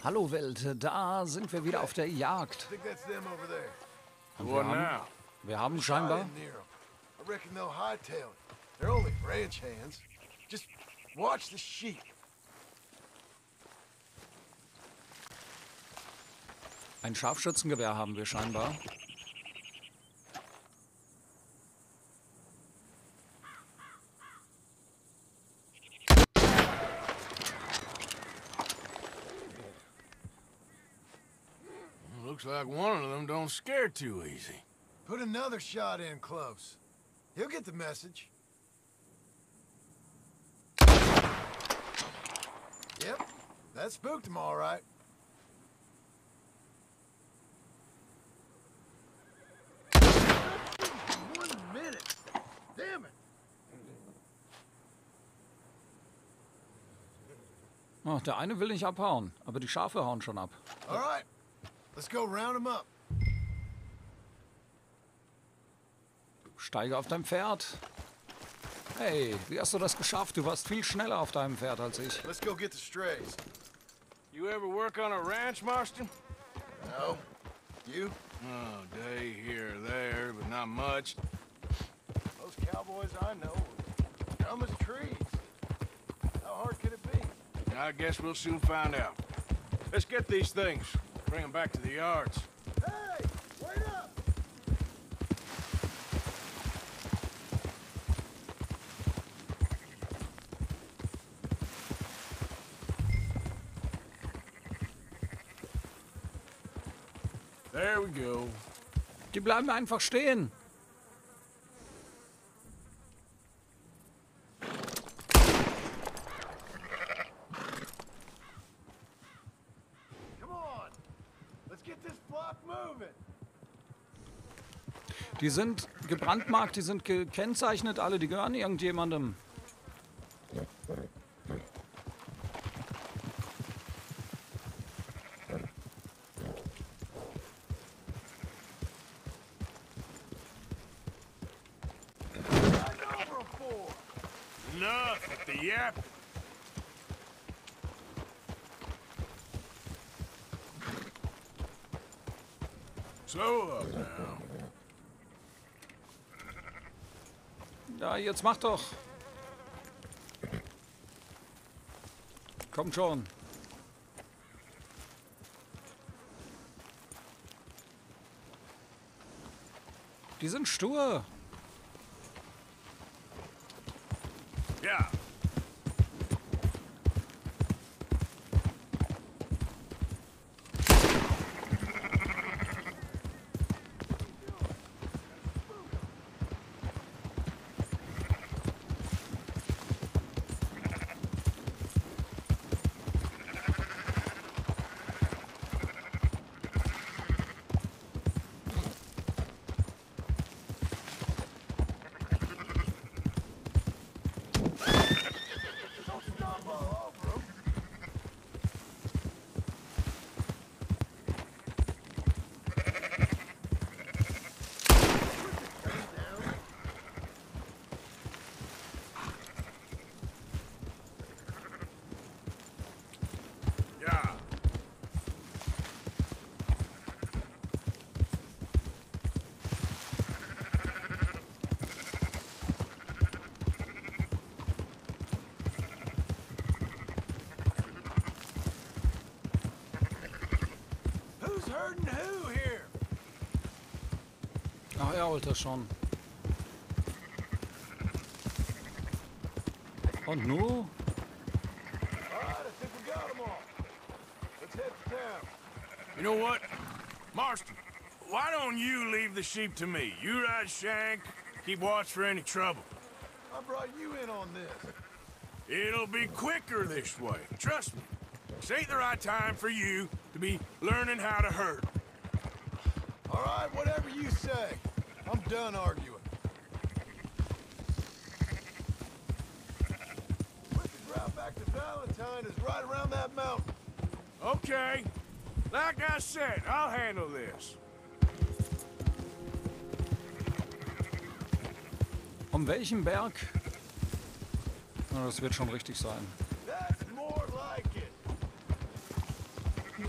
Hallo Welt, da sind wir wieder auf der Jagd. Und wir haben scheinbar... Ein Scharfschützengewehr haben wir scheinbar. Looks like one of them don't scare too easy. Put another shot in close. He'll get the message. Yep, that spooked him all right. Damn it! Oh, der eine will nicht abhauen, aber die Schafe hauen schon ab. All right, let's go round him up. Steige auf dein Pferd. Hey, wie hast du das geschafft? Du warst viel schneller auf deinem Pferd als ich. Let's go get the strays. You ever work on a ranch, Marston? No. You? Oh, day here or there, but not much. Those cowboys I know are dumb as trees. How hard could it be? I guess we'll soon find out. Let's get these things. Bring them back to the yards. Hey! Wait up! There we go. Die bleiben einfach stehen. Come on! Let's get this block moving! Die sind gebrandmarkt, die sind gekennzeichnet, alle, die gehören irgendjemandem. Enough with the yap. Slow up now. Ja, jetzt mach doch. Kommt schon. Die sind stur. Ja. Herding who here? Ach, er holt das schon. Und nu? All right, I think we got them all. Let's head to town. You know what? Marston, why don't you leave the sheep to me? You ride Shank, keep watch for any trouble. I brought you in on this. It'll be quicker this way. Trust me. This ain't the right time for you to be learning how to herd. All right, whatever you say. I'm done arguing. Quickest route back to Valentine is right around that mountain. Okay. Like I said, I'll handle this. Um welchen Berg? Na, das wird schon richtig sein. That's more like it.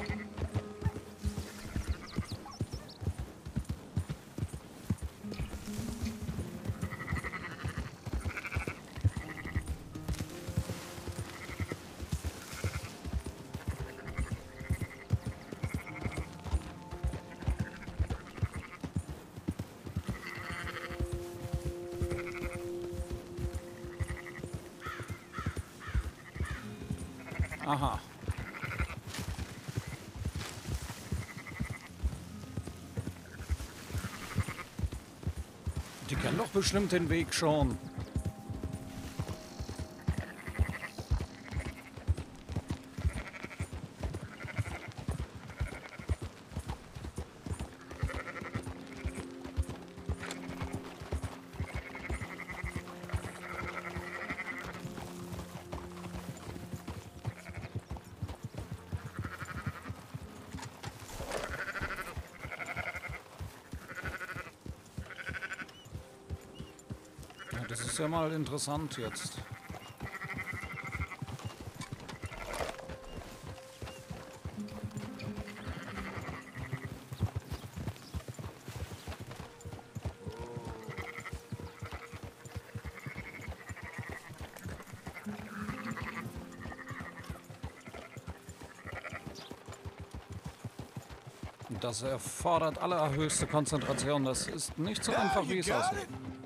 Aha. Die kennen doch bestimmt den Weg schon. Das ist ja mal interessant jetzt. Das erfordert allerhöchste Konzentration. Das ist nicht so einfach, wie es aussieht.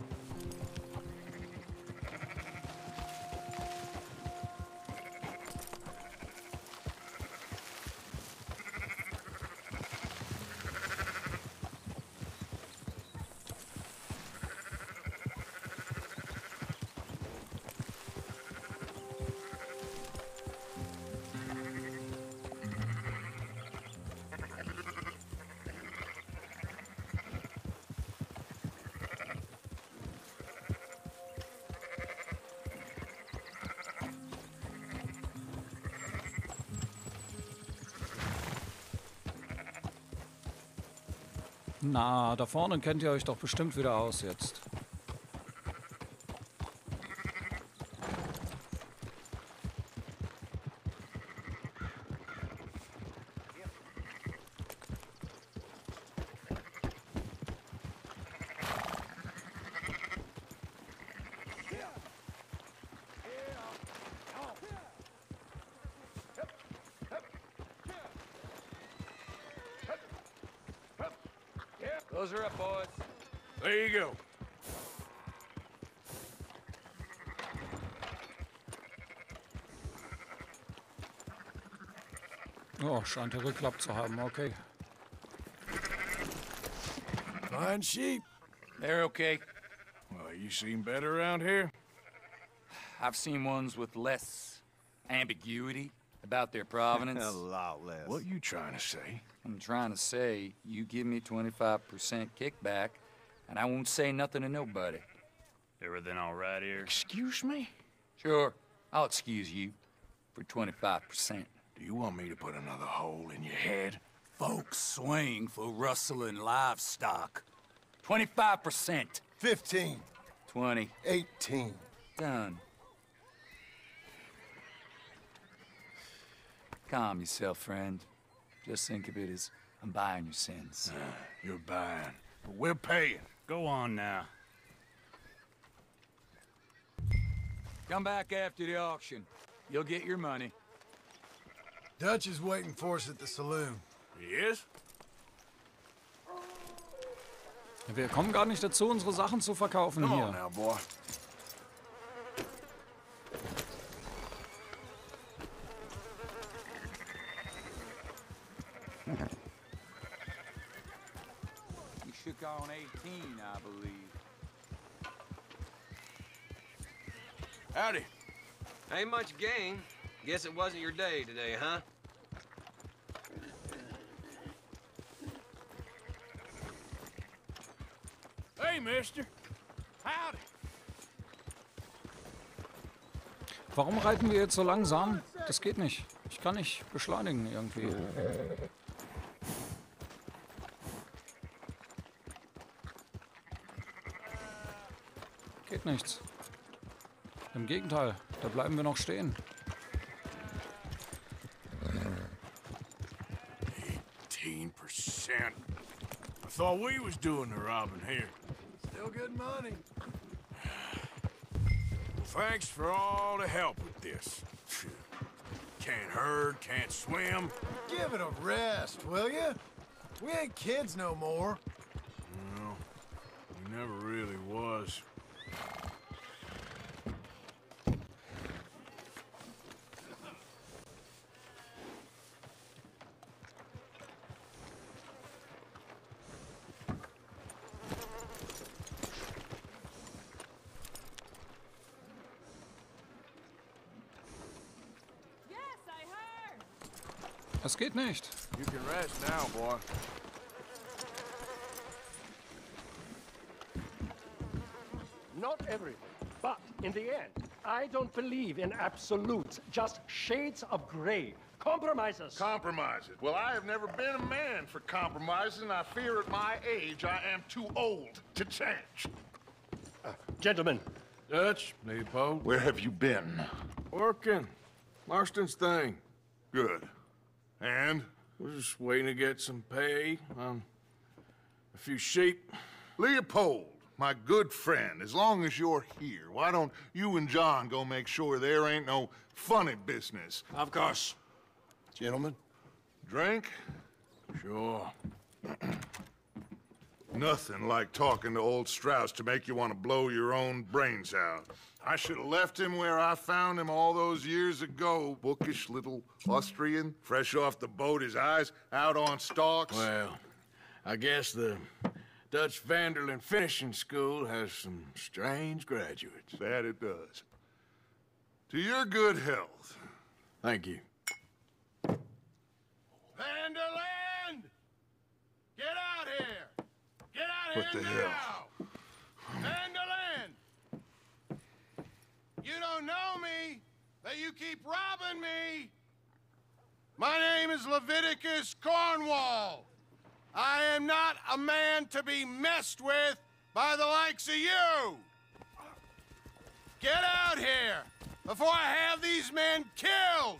Na, da vorne kennt ihr euch doch bestimmt wieder aus jetzt. Close her up, boys. There you go. Oh, scheint ja geklappt zu haben, okay. Fine sheep. They're okay. Well, you seen better around here? I've seen ones with less ambiguity about their provenance. A lot less. What you trying to say? I'm trying to say, you give me 25% kickback, and I won't say nothing to nobody. Everything all right here? Excuse me? Sure, I'll excuse you for 25%. Do you want me to put another hole in your head? Folks swing for rustling livestock. 25%. 15. 20. 18. Done. Calm yourself, friend. Just think of it as I'm buying your sins. You're buying, but we're paying. Go on now. Come back after the auction. You'll get your money. Dutch is waiting for us at the saloon. He is? Wir kommen gar nicht dazu, unsere Sachen zu verkaufen Come on hier. now, boy. You shook on 18, I believe. Howdy. Ain't much gain. Guess it wasn't your day today, huh? Hey, mister. Howdy. Warum reiten wir jetzt so langsam? Das geht nicht. Ich kann nicht beschleunigen irgendwie. Geht nichts. Im Gegenteil, da bleiben wir noch stehen. 18%. I thought we was doing the robbing here. Still good money. Well, thanks for all the help with this. Phew. Can't herd, can't swim. Give it a rest, will you? We ain't kids no more. No, we never really was. Es geht nicht. You can rest now, boy. Not everything, but in the end, I don't believe in absolutes, just shades of gray. Compromises. Compromises. Well, I have never been a man for compromises, and I fear at my age I am too old to change. Gentlemen, Dutch, Leopold. Where have you been? Working. Marston's thing. Good. And? We're just waiting to get some pay on a few sheep. Leopold, my good friend, as long as you're here, why don't you and John go make sure there ain't no funny business? Of course. Gentlemen? Drink? Sure. Nothing like talking to old Strauss to make you want to blow your own brains out. I should have left him where I found him all those years ago. Bookish little Austrian, fresh off the boat, his eyes out on stalks. Well, I guess the Dutch Vanderlyn Finishing School has some strange graduates. That it does. To your good health. Thank you. Vanderlyn! Get out here! Get out What here the now! hell? Vanderlyn! You don't know me, but you keep robbing me! My name is Leviticus Cornwall. I am not a man to be messed with by the likes of you! Get out here before I have these men killed!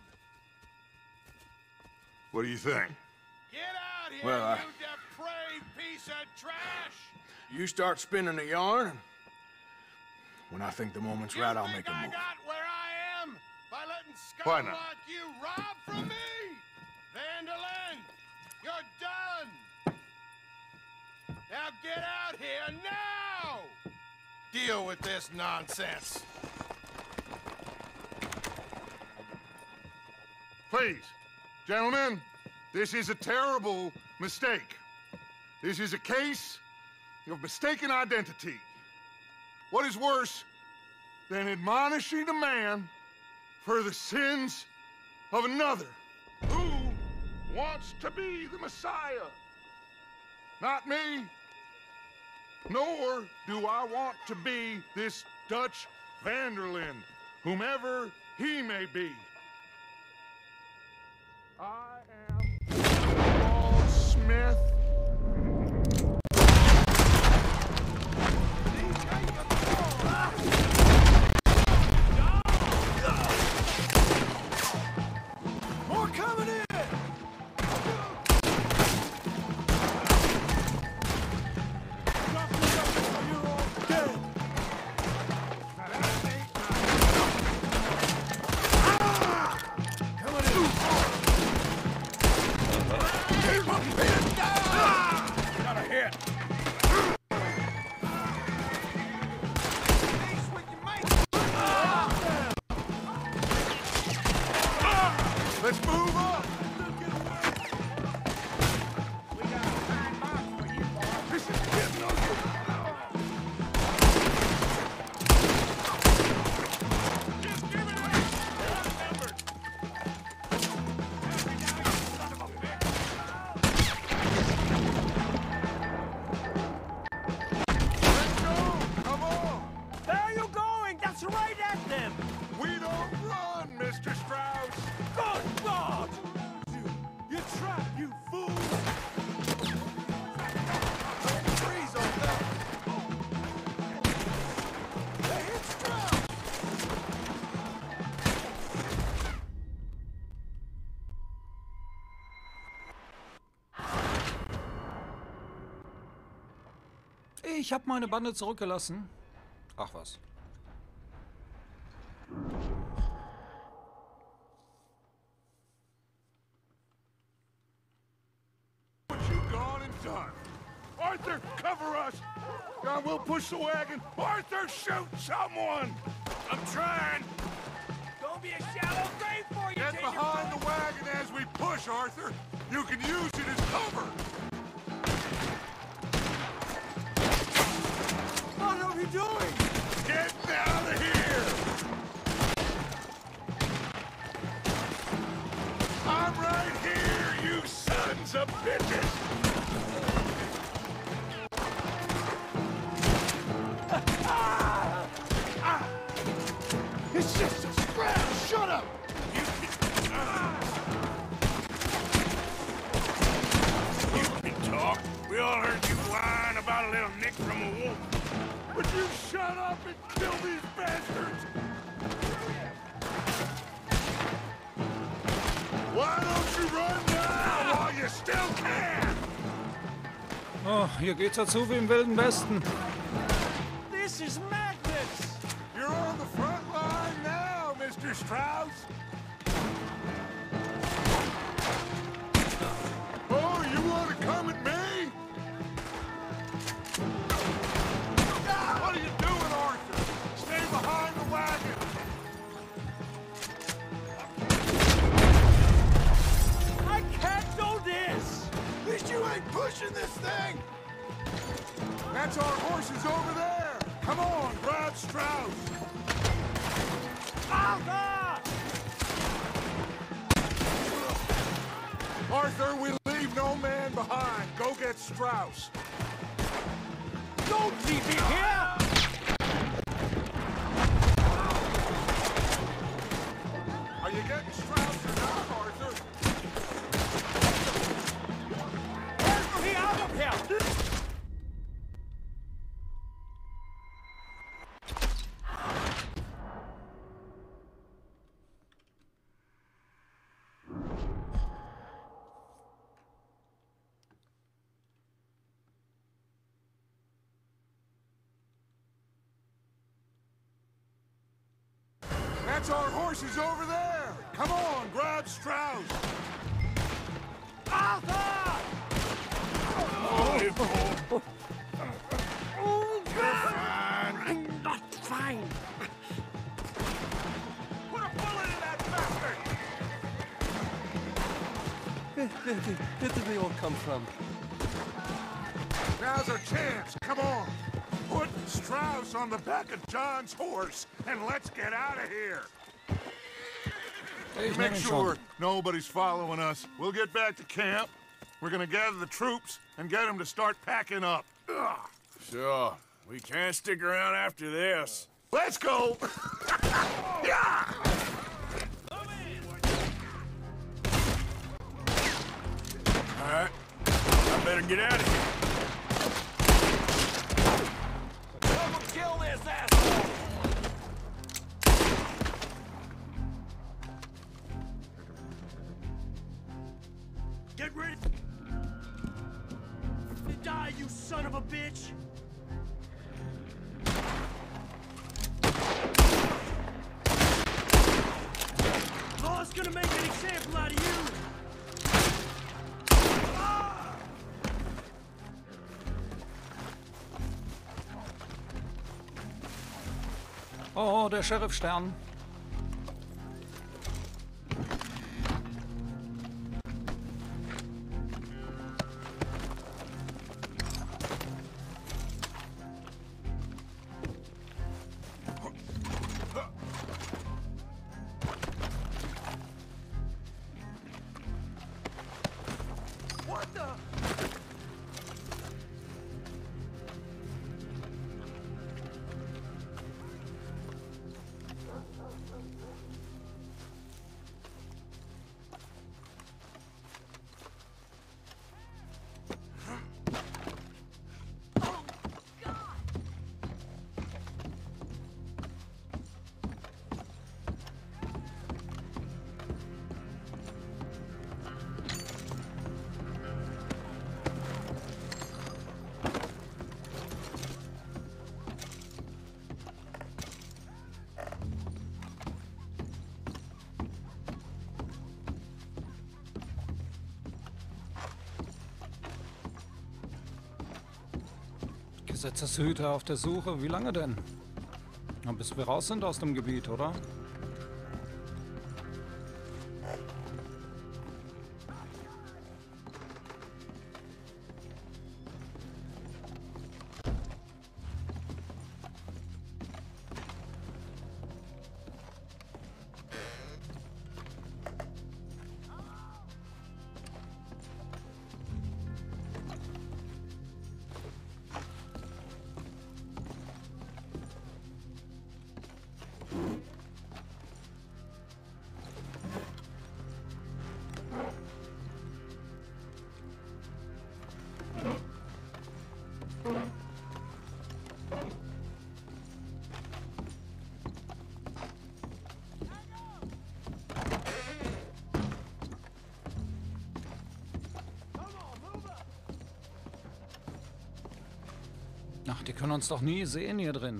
What do you think? Get out here, Well, you depraved piece of trash! You start spinning the yarn, and when I think the moment's right, I'll make a I move. got where I am by letting Why scum not? like you rob from me! Vanderlyn, you're done! Now get out here now! Deal with this nonsense. Please, gentlemen, this is a terrible mistake. This is a case of mistaken identity. What is worse than admonishing a man for the sins of another who wants to be the Messiah? Not me, nor do I want to be this Dutch Vanderlyn, whomever he may be. I am Paul Smith. More coming in! Let's move up. This is getting ugly. Just give it up! Let's go. Come on. where are you going? That's right at them! We don't run, Mr. Strauss. Good God! You trap, you fool! Trees on that! They hit Strauss! Ich habe meine Bande zurückgelassen. Ach was. What you gone and done? Arthur, cover us. John, we'll push the wagon. Arthur, shoot someone. I'm trying. Don't be a shallow grave for you, Get behind the wagon as we push, Arthur. You can use it as cover. What are we doing? Get out of here. I'm right here. sons of bitches! It's just a scratch! Shut up! You can talk. We all heard you whine about a little nick from a wolf. Would you shut up and kill these bastards? Why don't you run now while you still can? Oh, hier geht's ja zu wie im Wilden Westen. This is madness! You're on the front line now, Mr. Strauss. Oh, you want to come at me? What are you doing, Arthur? Stay behind the wagon. I can't do this! At least you ain't pushing this thing! That's our horses over there. Come on, grab Strauss. Arthur! Arthur, we leave no man behind. Go get Strauss. Don't leave me here! Are you getting Strauss or not, Arthur? Get me out of here! That's our horses over there. Come on, grab Strauss. Arthur! I'm not fine. Put a bullet in that bastard. Where did they all come from? Now's our chance. Come on. Put Strauss on the back of John's horse and let's get out of here. Ich nehme Make ihn sure schon. nobody's following us. We'll get back to camp. We're gonna gather the troops and get them to start packing up. Ugh. Sure. We can't stick around after this. Let's go! Yeah! All right. I better get out of here. Someone kill this asshole! Get ready! Die, you son of a bitch! Law's gonna make an example out of you! Oh, der Sheriffstern. What the? Gesetzeshüter auf der Suche. Wie lange denn? Na, bis wir raus sind aus dem Gebiet, oder? Ach, die können uns doch nie sehen hier drin.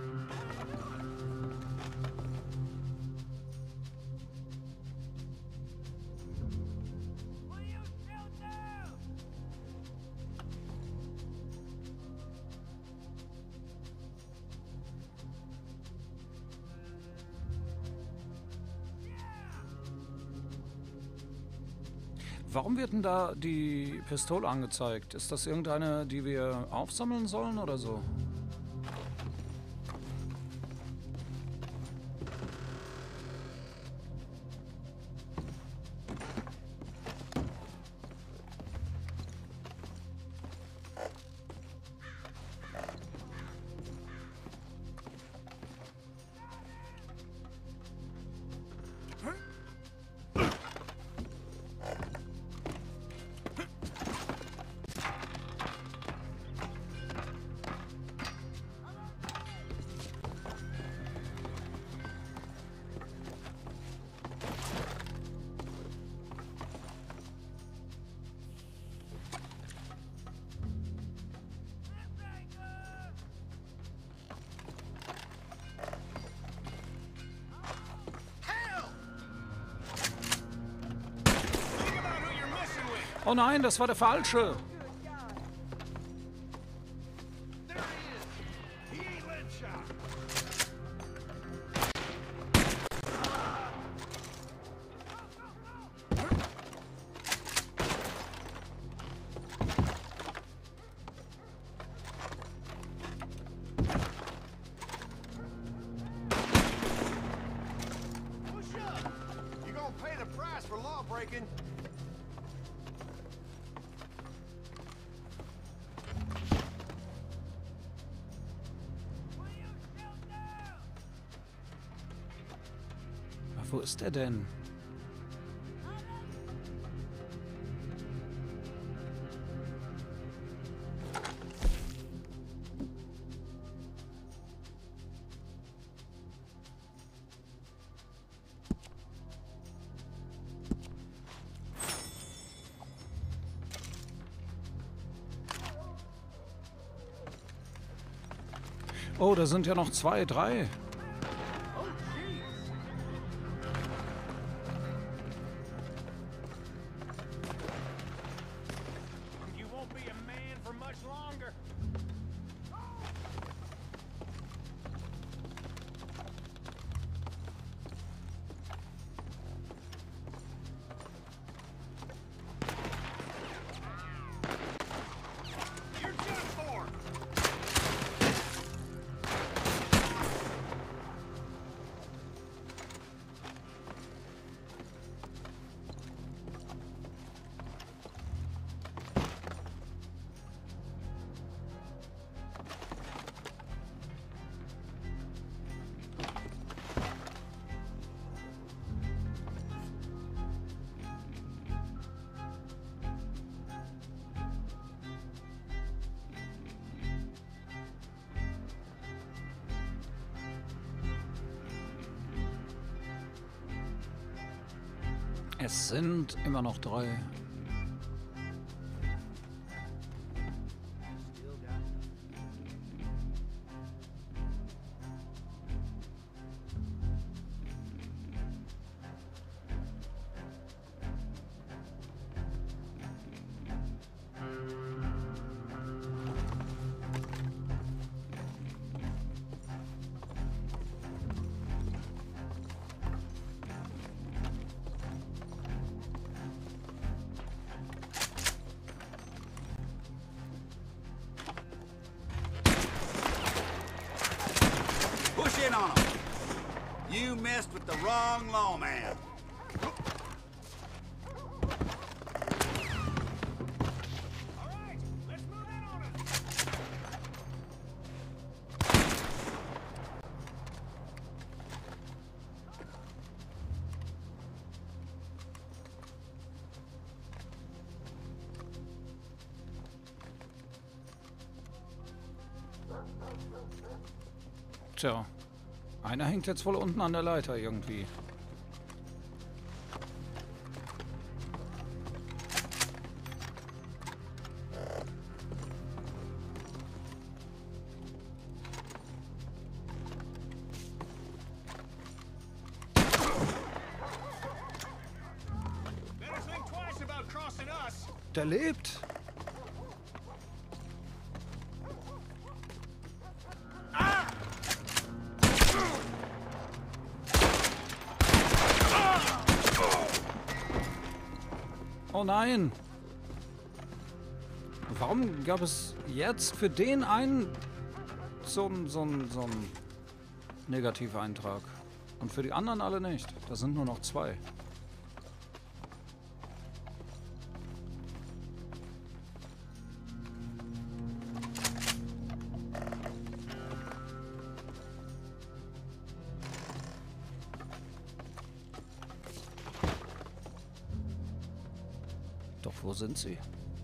Warum wird denn da die Pistole angezeigt? Ist das irgendeine, die wir aufsammeln sollen oder so? Oh nein, das war der falsche. You're gonna pay the price for law breaking. Wo ist er denn? Oh, da sind ja noch 2, 3. Es sind immer noch 3. Push in on him. You messed with the wrong lawman. Tja, einer hängt jetzt wohl unten an der Leiter irgendwie. Der lebt. Oh nein! Warum gab es jetzt für den einen so einen Negativeintrag? Und für die anderen alle nicht? Da sind nur noch 2. Doch wo sind sie?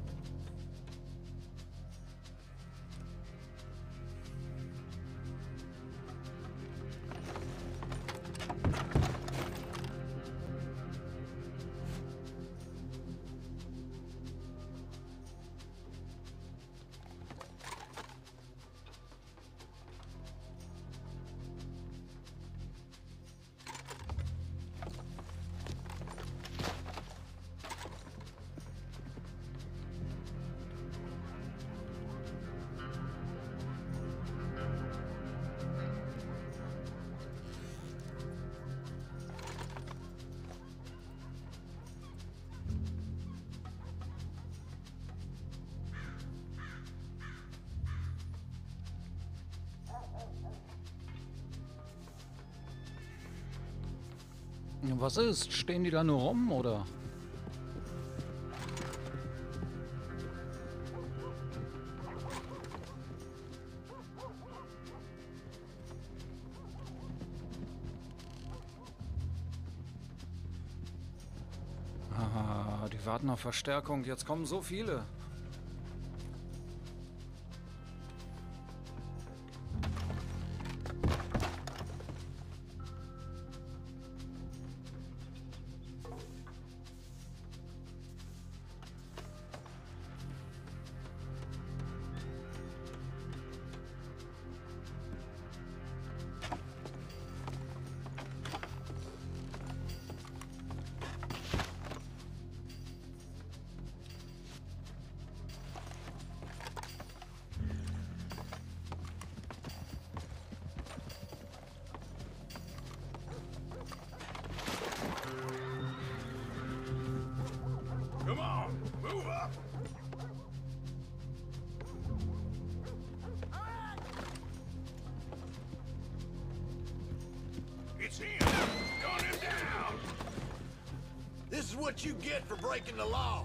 Was ist? Stehen die da nur rum, oder? Ah, die warten auf Verstärkung. Jetzt kommen so viele. Come on, move up. It's him. Gun him down. This is what you get for breaking the law.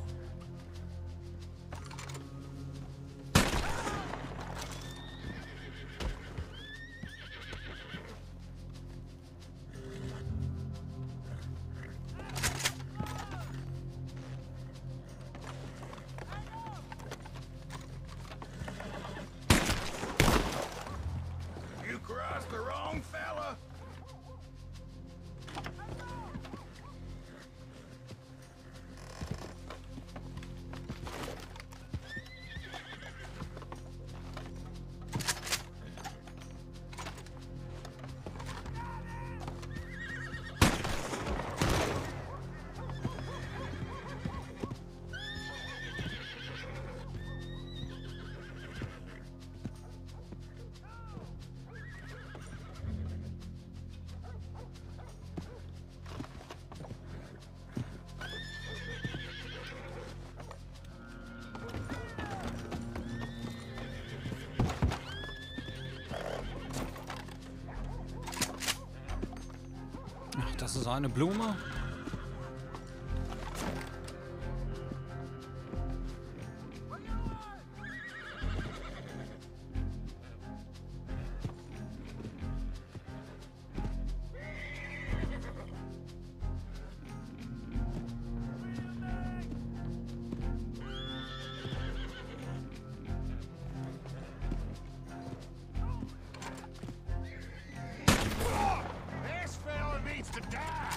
You crossed the wrong fella. Ach, das ist eine Blume? This fella needs to die.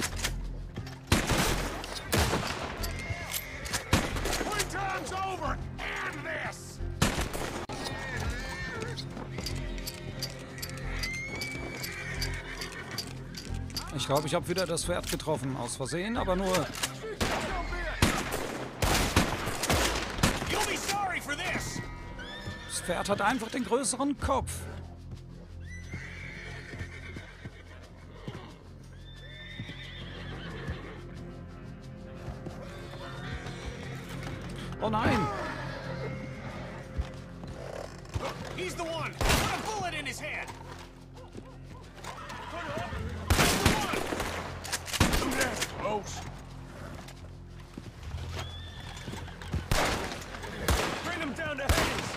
3 times over and this. Ich glaube, ich habe wieder das Pferd getroffen. Aus Versehen, aber nur... Pferd hat einfach den größeren Kopf. Oh nein! He's the one! Put a bullet in his head! Close. Bring him down to Hades!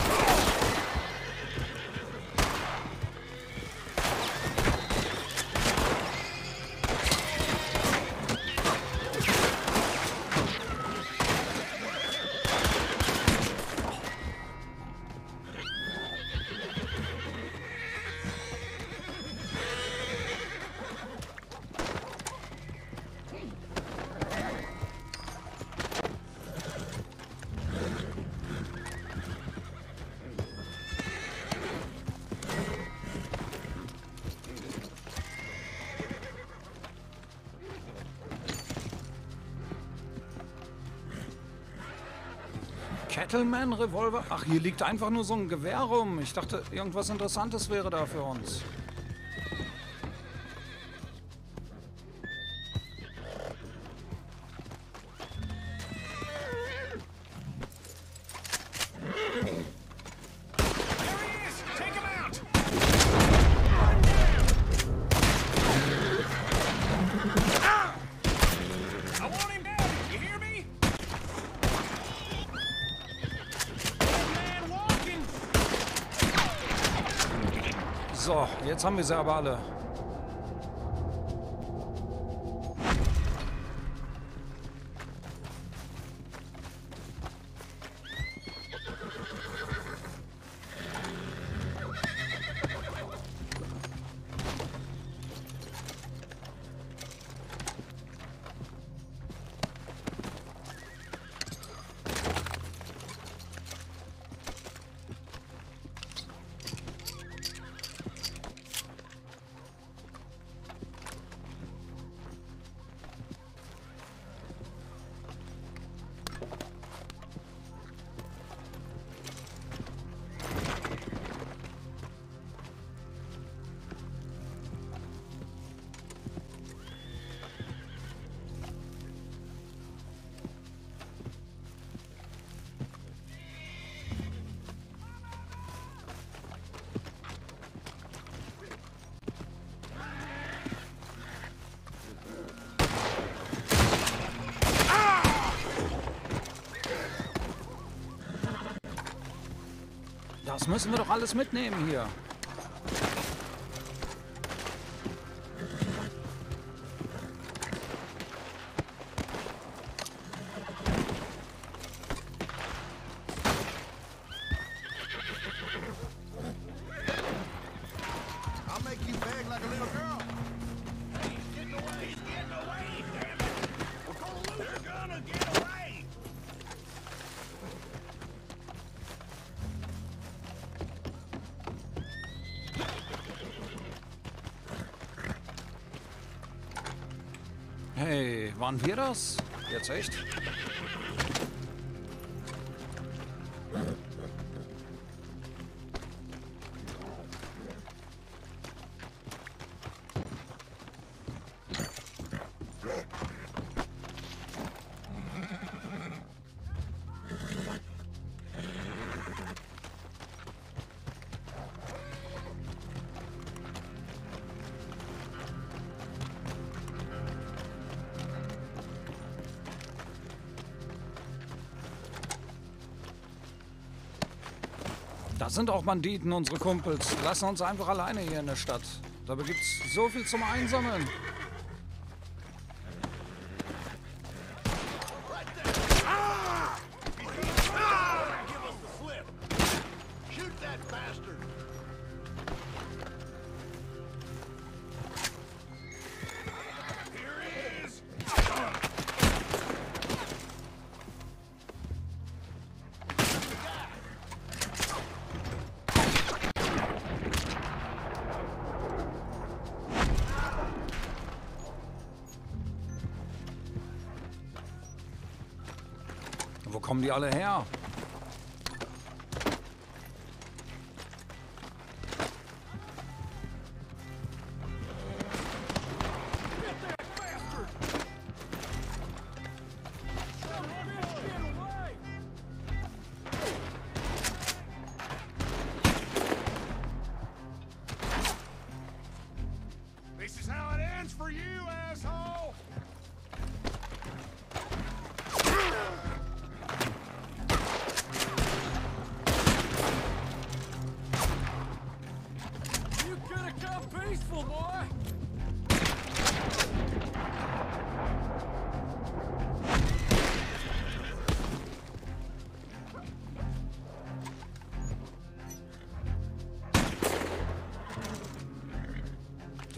Cattleman Revolver? Ach, hier liegt einfach nur so ein Gewehr rum. Ich dachte, irgendwas Interessantes wäre da für uns. So, jetzt haben wir sie aber alle. Das müssen wir doch alles mitnehmen hier. I'll make you beg like a little girl. He's getting away. He's getting away. Damn it. We're gonna lose. They're gonna get away. Hey, waren wir das? Jetzt echt? Das sind auch Banditen, unsere Kumpels. Die lassen uns einfach alleine hier in der Stadt. Dabei gibt's so viel zum Einsammeln. Wo kommen die alle her?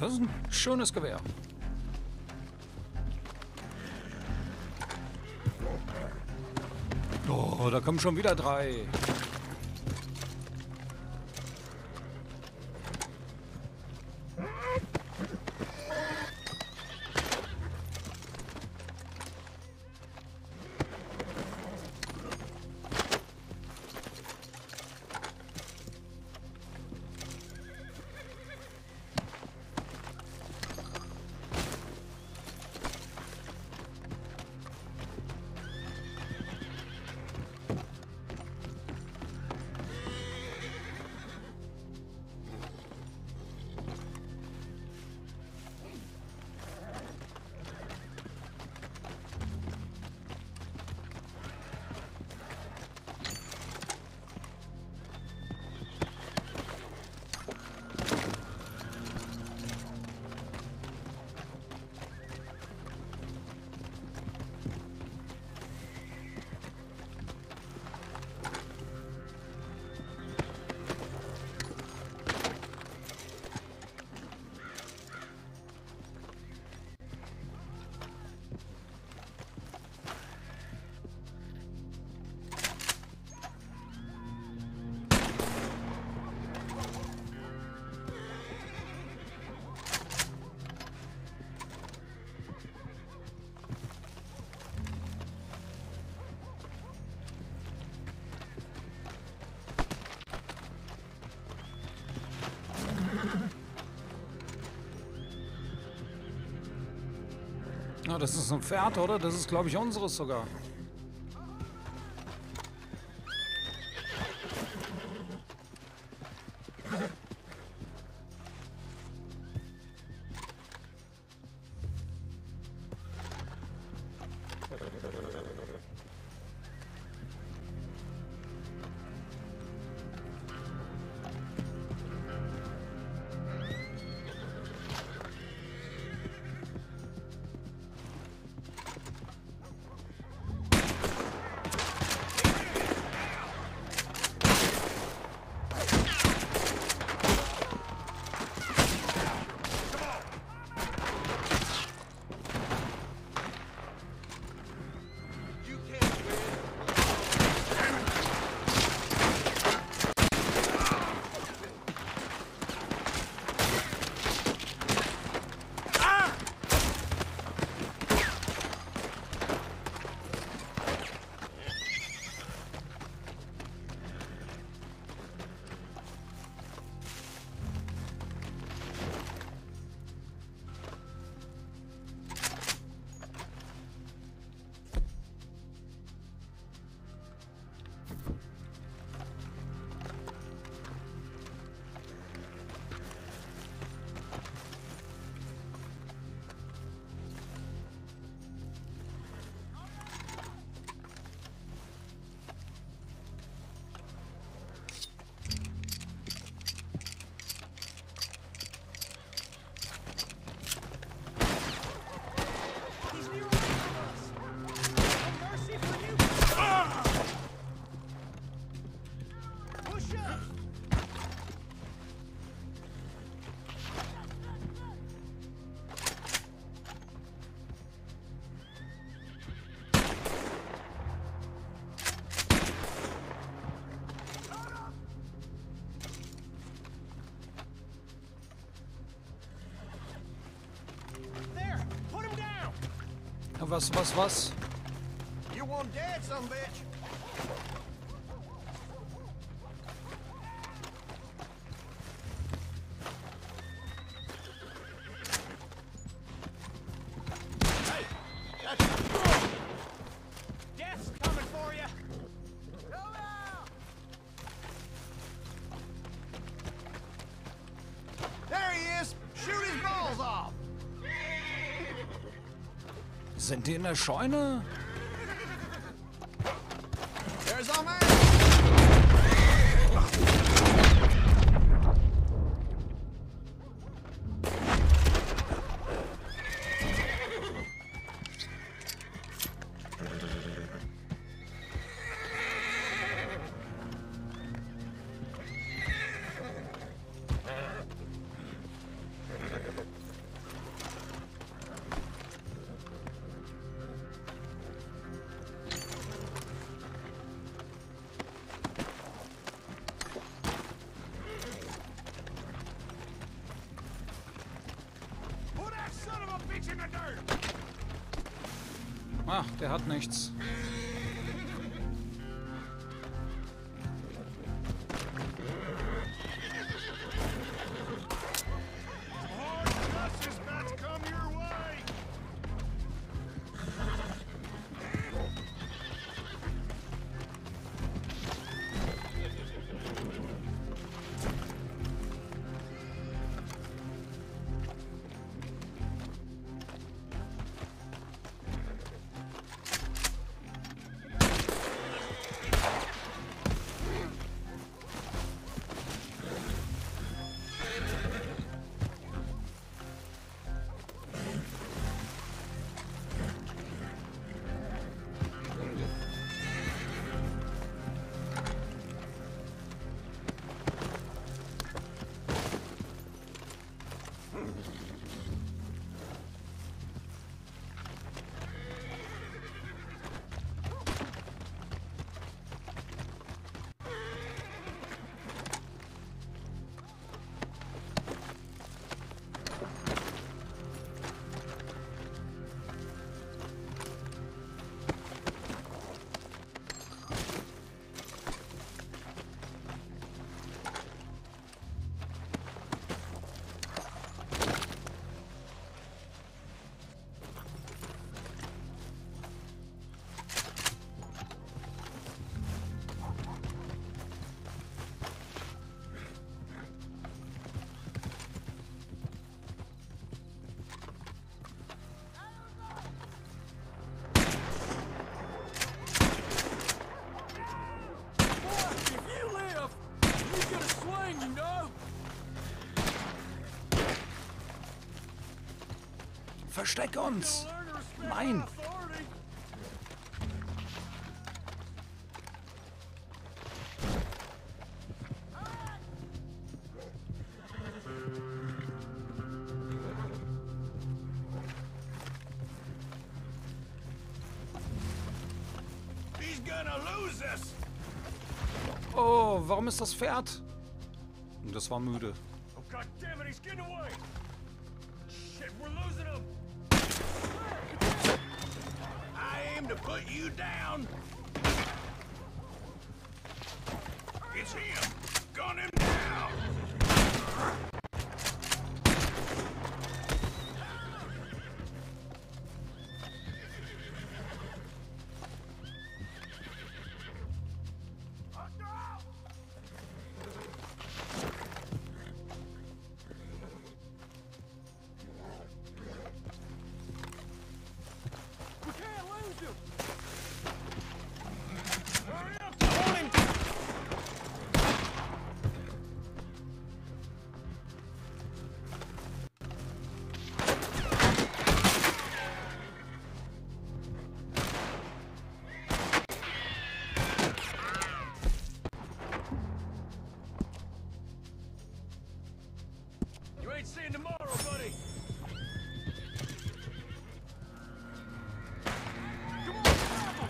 Das ist ein schönes Gewehr. Oh, da kommen schon wieder 3. Na, das ist ein Pferd, oder? Das ist, glaube ich, unseres sogar. Was? You want dead, son of a bitch? Hey, that's... Death's coming for you! Go now! There he is! Shoot his balls off! Sind die in der Scheune? There's our man! Ja, der hat nichts. Versteck uns! Nein! He's gonna lose us. Oh, warum ist das Pferd? Das war müde. Oh, God damn it, he's getting away. Shit, we're losing him. I aim to put you down. It's him. Gun him down. See you tomorrow, buddy. Come on, travel.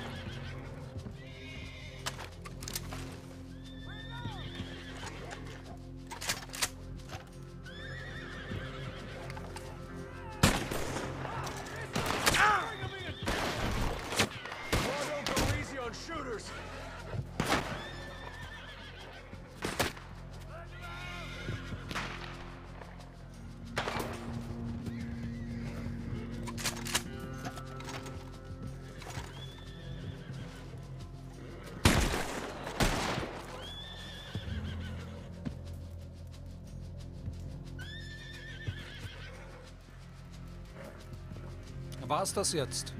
Don't go easy on shooters. War es das jetzt?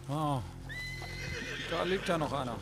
Oh. Da liegt ja noch einer.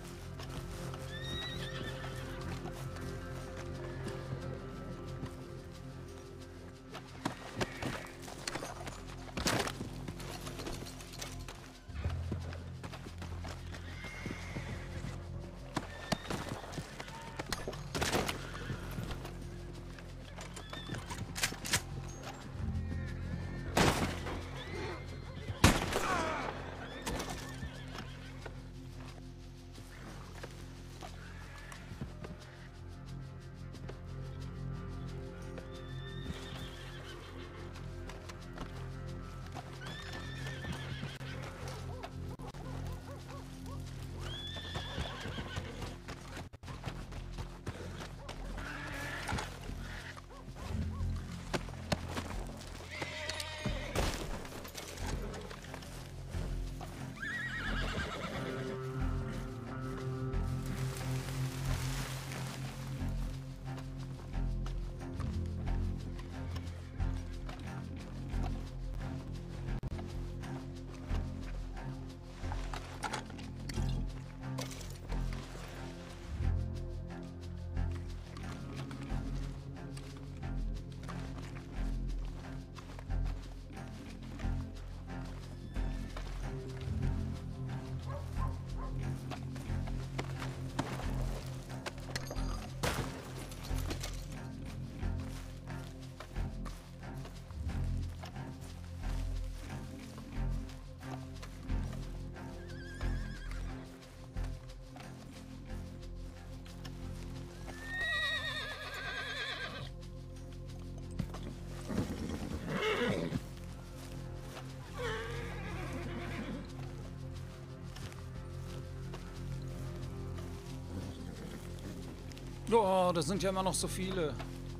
Oh, das sind ja immer noch so viele.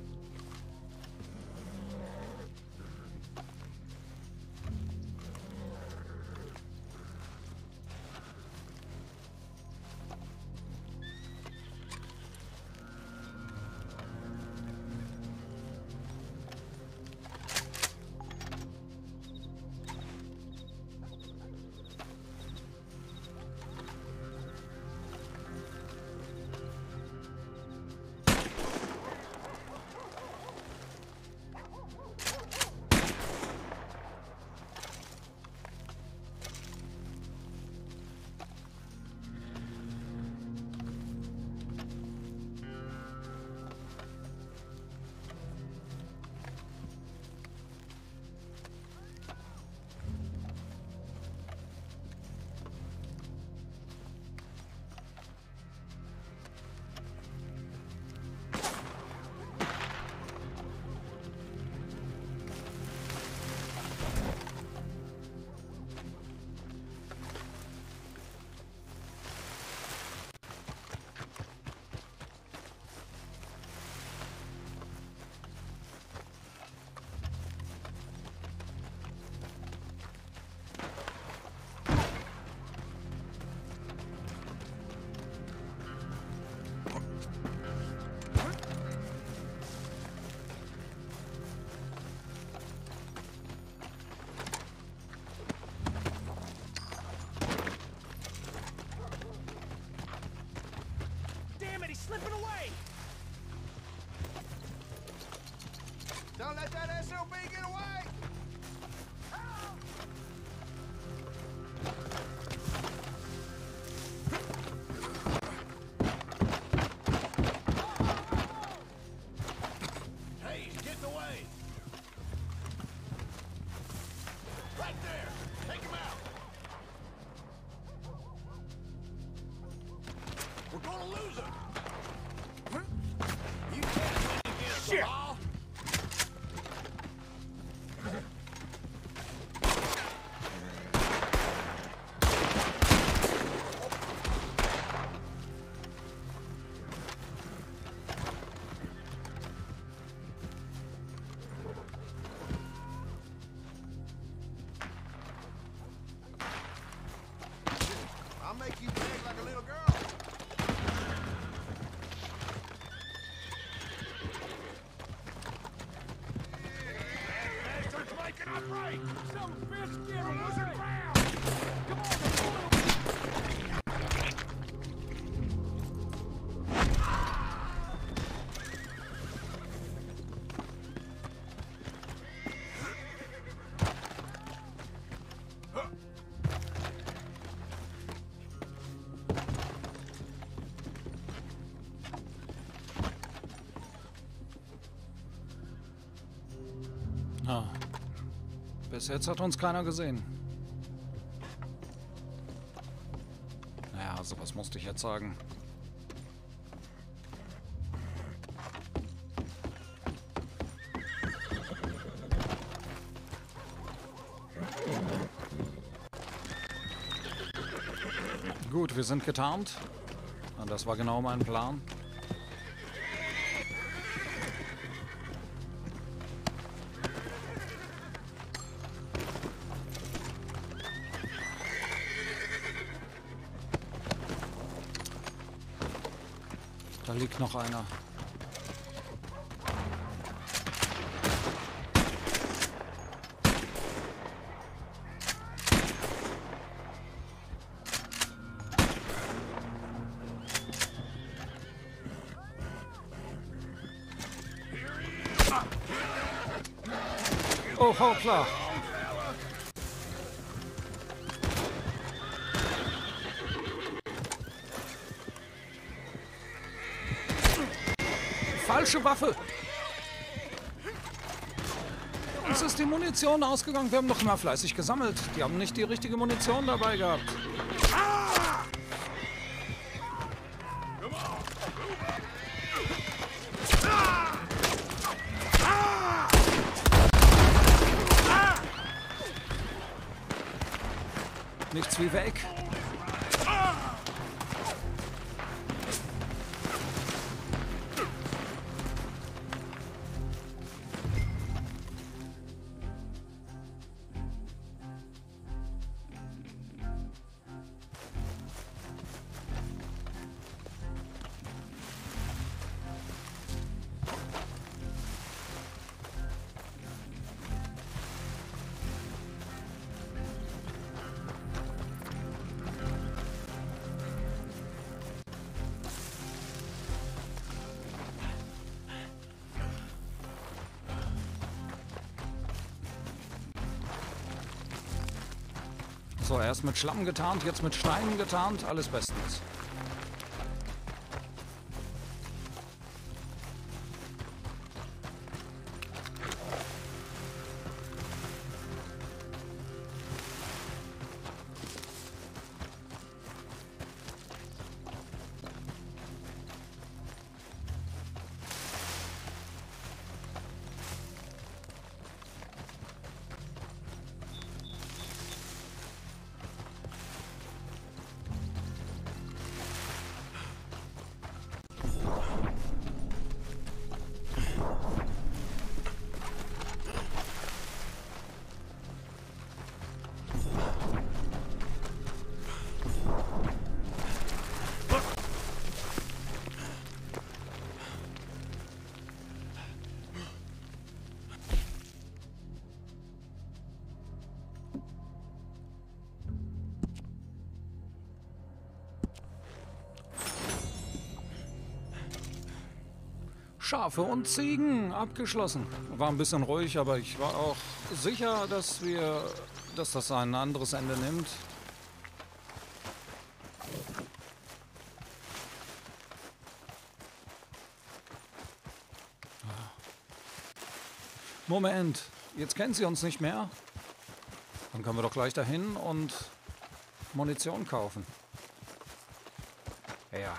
Slipping away! Don't let that SOB get away! Hey, he's getting away! Right there! Take him out! We're gonna lose him! You can't win against the law! I'll make you beg like a little girl. Bastards making a break! Some fish get him, losing ground! Come on! Bis jetzt hat uns keiner gesehen. Naja, sowas musste ich jetzt sagen. Gut, wir sind getarnt. Und das war genau mein Plan. Da liegt noch einer. Oh, hoppla. Falsche Waffe. Uns ist die Munition ausgegangen. Wir haben doch immer fleißig gesammelt. Die haben nicht die richtige Munition dabei gehabt. Nichts wie weg. So, erst mit Schlamm getarnt, jetzt mit Steinen getarnt, alles bestens. Schafe und Ziegen abgeschlossen. War ein bisschen ruhig, aber ich war auch sicher, dass das ein anderes Ende nimmt. Moment, jetzt kennen sie uns nicht mehr. Dann können wir doch gleich dahin und Munition kaufen. Ja.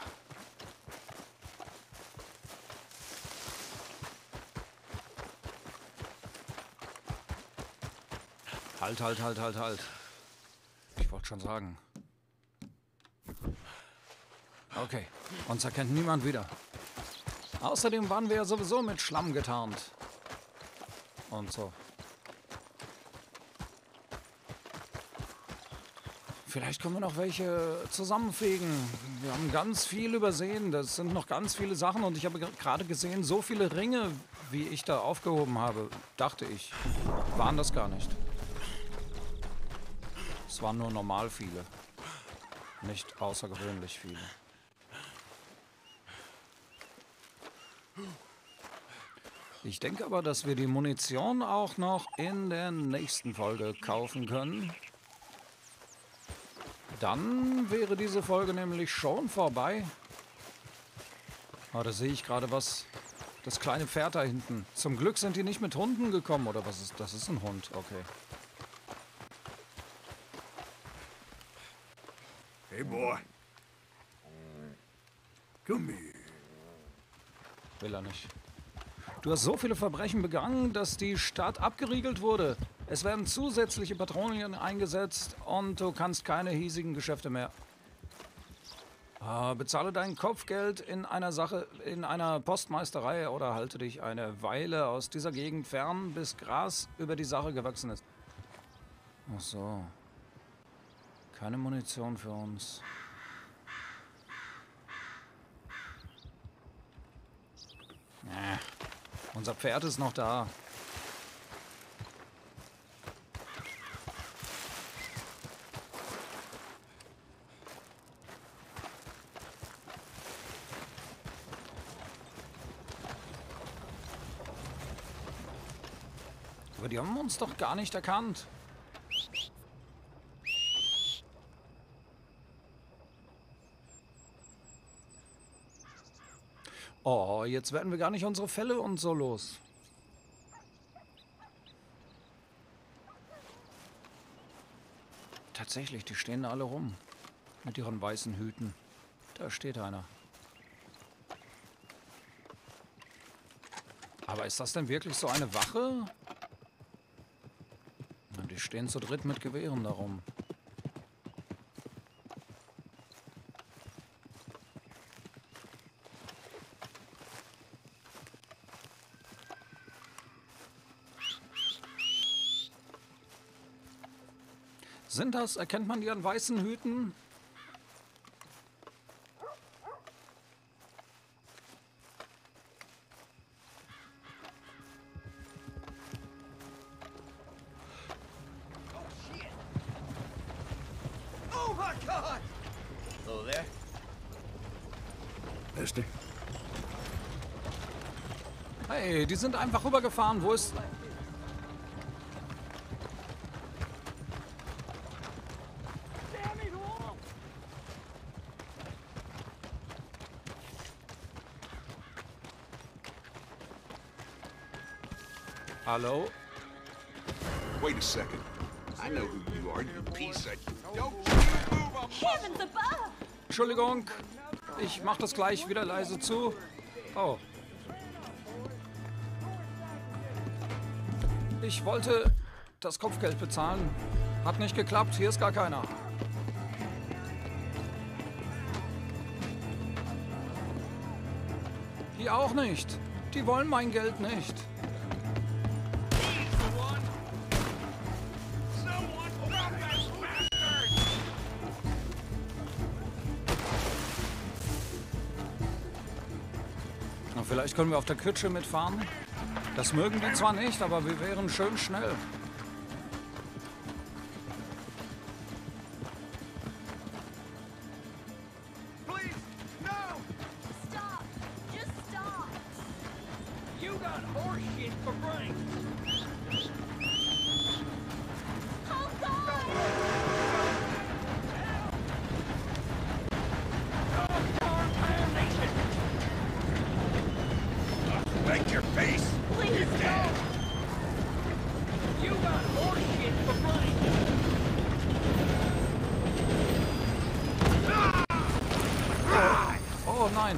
Halt. Ich wollte schon sagen. Okay, uns erkennt niemand wieder. Außerdem waren wir ja sowieso mit Schlamm getarnt. Und so. Vielleicht können wir noch welche zusammenfegen. Wir haben ganz viel übersehen. Das sind noch ganz viele Sachen. Und ich habe gerade gesehen, so viele Ringe, wie ich da aufgehoben habe, dachte ich, waren das gar nicht. Es waren nur normal viele. Nicht außergewöhnlich viele. Ich denke aber, dass wir die Munition auch noch in der nächsten Folge kaufen können. Dann wäre diese Folge nämlich schon vorbei. Oh, da sehe ich gerade was. Das kleine Pferd da hinten. Zum Glück sind die nicht mit Hunden gekommen. Oder was ist das? Das ist ein Hund. Okay. Hey, boy. Come here. Will er nicht. Du hast so viele Verbrechen begangen, dass die Stadt abgeriegelt wurde. Es werden zusätzliche Patrouillen eingesetzt und du kannst keine hiesigen Geschäfte mehr. Bezahle dein Kopfgeld in einer Postmeisterei oder halte dich eine Weile aus dieser Gegend fern, bis Gras über die Sache gewachsen ist. Ach so. Keine Munition für uns. Unser Pferd ist noch da. Aber die haben uns doch gar nicht erkannt. Oh, jetzt werden wir gar nicht unsere Felle und so los. Tatsächlich, die stehen alle rum. Mit ihren weißen Hüten. Da steht einer. Aber ist das denn wirklich so eine Wache? Na, die stehen zu dritt mit Gewehren darum. Erkennt man die an weißen Hüten? Oh my God! Hello there. Mister. Hey, die sind einfach rübergefahren. Wo ist... Hallo? Wait a second. I know who you are, you piece of... Don't you move a Heavens above! Entschuldigung, ich mach das gleich wieder leise zu. Oh. Ich wollte das Kopfgeld bezahlen. Hat nicht geklappt, hier ist gar keiner. Hier auch nicht. Die wollen mein Geld nicht. Vielleicht können wir auf der Kutsche mitfahren. Das mögen die zwar nicht, aber wir wären schön schnell. Please, no! Stop! Just stop! You got horse shit for brains. Hold on! Make your face! Please don't! You got horse shit for brains. Oh nein.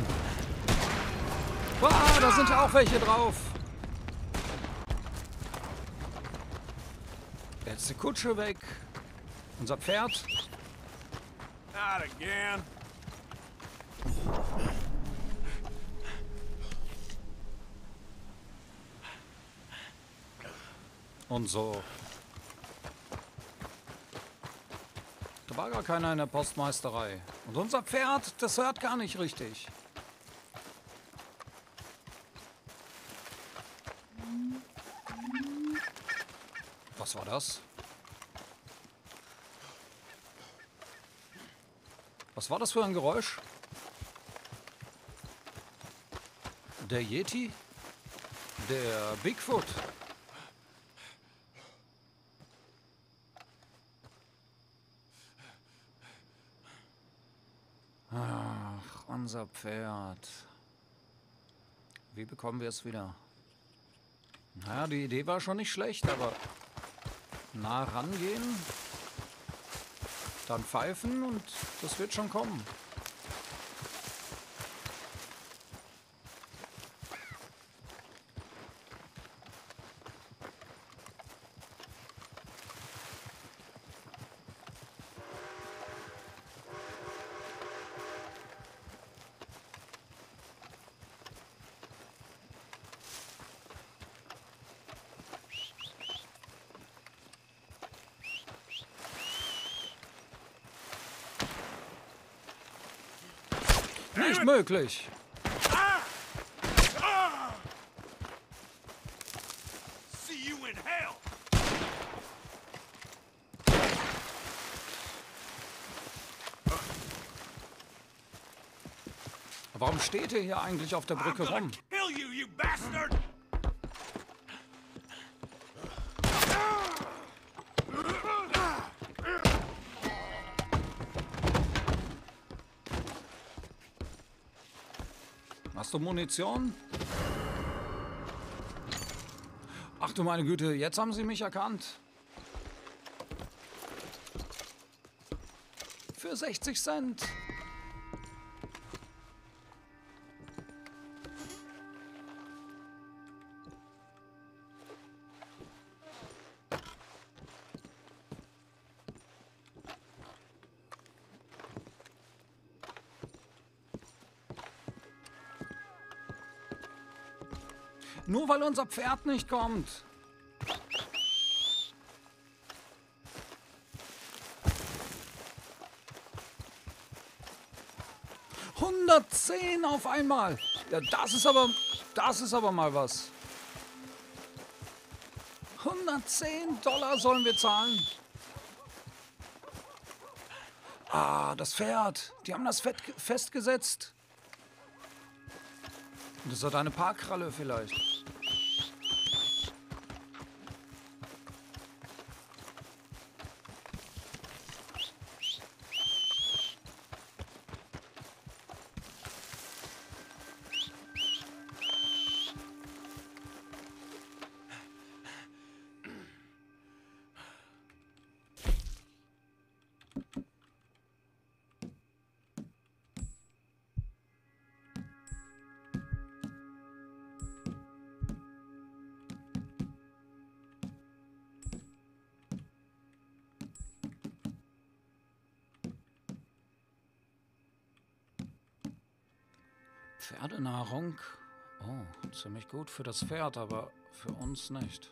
Ah, da sind ja auch welche drauf. Jetzt ist die Kutsche weg. Unser Pferd. Not again. Und so. Da war gar keiner in der Postmeisterei. Und unser Pferd, das hört gar nicht richtig. Was war das? Was war das für ein Geräusch? Der Yeti? Der Bigfoot? Ach, unser Pferd. Wie bekommen wir es wieder? Naja, die Idee war schon nicht schlecht, aber nah rangehen? Dann pfeifen und das wird schon kommen. Nicht möglich. See you in hell. Warum steht ihr hier eigentlich auf der Brücke rum? Kill you, you bastard! Hast du Munition? Ach du meine Güte, jetzt haben sie mich erkannt. Für 60 Cent. Nur weil unser Pferd nicht kommt. $110 auf einmal. Ja, das ist aber mal was. $110 sollen wir zahlen. Ah, das Pferd. Die haben das festgesetzt. Das hat eine Parkkralle vielleicht. Pferdenahrung. Oh, ziemlich gut für das Pferd, aber für uns nicht.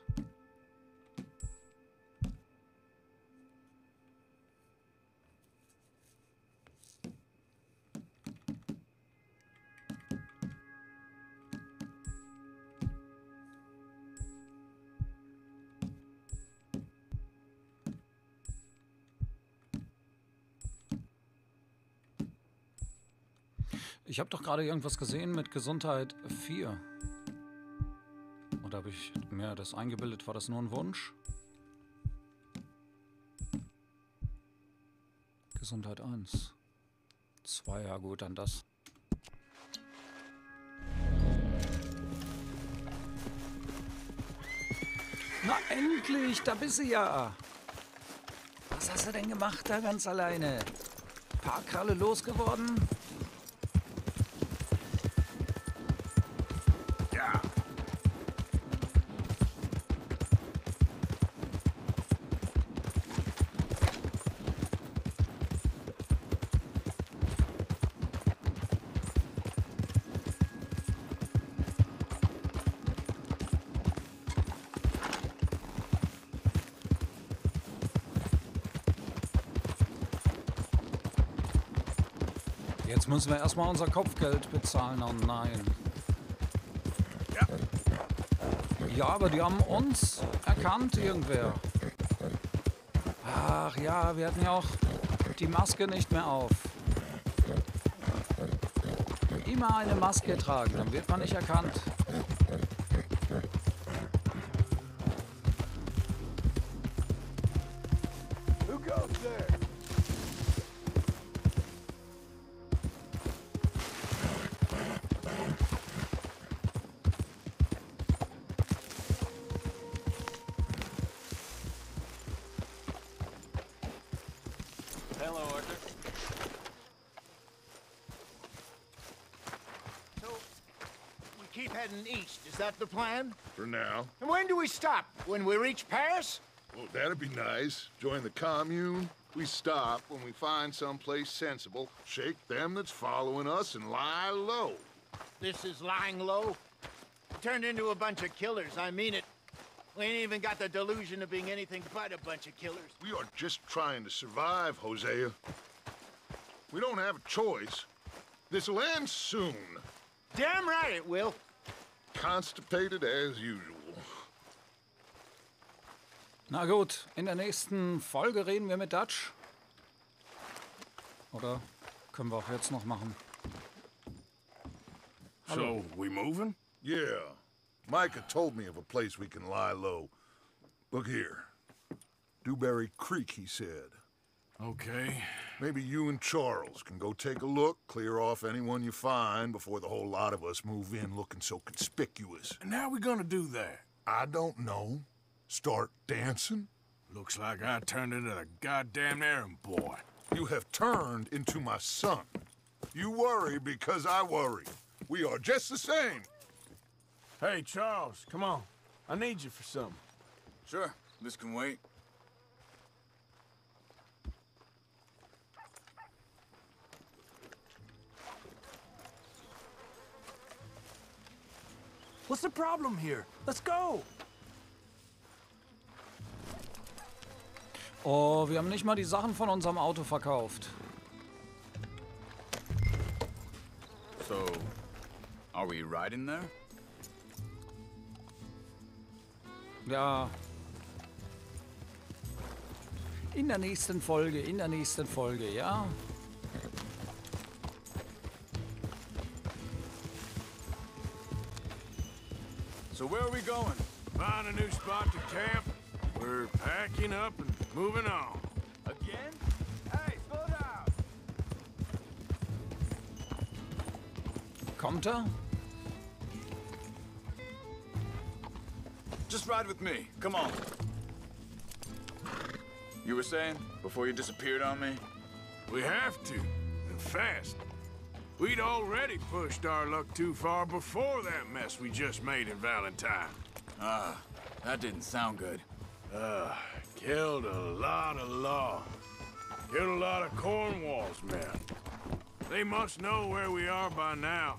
Ich habe doch gerade irgendwas gesehen mit Gesundheit 4. Oder habe ich mir das eingebildet? War das nur ein Wunsch? Gesundheit 1. 2, ja gut, dann das. Na endlich, da bist du ja. Was hast du denn gemacht da ganz alleine? Parkkralle losgeworden? Jetzt müssen wir erstmal unser Kopfgeld bezahlen. Oh nein. Ja, aber die haben uns erkannt, irgendwer. Ach ja, wir hatten ja auch die Maske nicht mehr auf. Immer eine Maske tragen, dann wird man nicht erkannt. Who goes there? Hello, Arthur. So, we keep heading east. Is that the plan? For now. And when do we stop? When we reach Paris? Well, that'd be nice. Join the commune. We stop when we find someplace sensible, shake them that's following us, and lie low. This is lying low. Turned into a bunch of killers, I mean it. We ain't even got the delusion of being anything but a bunch of killers. We are just trying to survive, Hosea. We don't have a choice. This'll end soon. Damn right it will. Constipated as usual. Na gut, in der nächsten Folge reden wir mit Dutch. Oder können wir auch jetzt noch machen? So, we moving? Yeah. Micah told me of a place we can lie low. Look here. Dewberry Creek, he said. Okay. Maybe you and Charles can go take a look, clear off anyone you find before the whole lot of us move in looking so conspicuous. And how we gonna do that? I don't know. Start dancing? Looks like I turned into the goddamn errand boy. You have turned into my son. You worry because I worry. We are just the same. Hey, Charles, come on. I need you for something. Sure, this can wait. What's the problem here? Let's go. Oh, wir haben nicht mal die Sachen von unserem Auto verkauft. So, are we riding there? Ja. In der nächsten Folge, ja. So where are we going? Find a new spot to camp. We're packing up and moving on. Again? Hey, slow down! Kommt er? Just ride with me. Come on. You were saying, before you disappeared on me? We have to, and fast. We'd already pushed our luck too far before that mess we just made in Valentine. Ah, that didn't sound good. Killed a lot of law. Killed a lot of Cornwall's men. They must know where we are by now.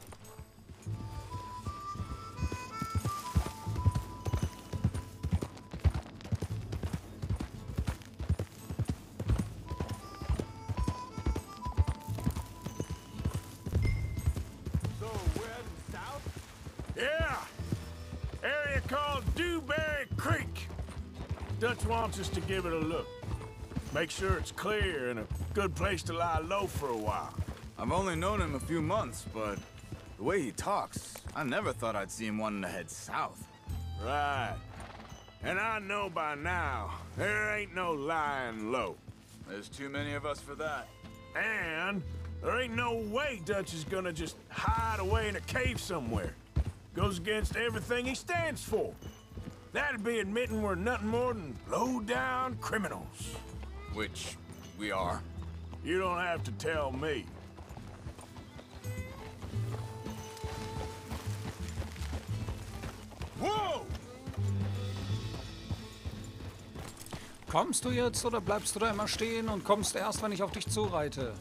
So we're heading south? Yeah! Area called Dewberry Creek. Dutch wants us to give it a look. Make sure it's clear and a good place to lie low for a while. I've only known him a few months, but the way he talks, I never thought I'd see him wanting to head south. Right. And I know by now, there ain't no lying low. There's too many of us for that. And there ain't no way Dutch is gonna just hide away in a cave somewhere. Goes against everything he stands for. That'd be admitting we're nothing more than low-down criminals. Which we are. You don't have to tell me. Whoa! Kommst du jetzt oder bleibst du da immer stehen und kommst erst, wenn ich auf dich zureite?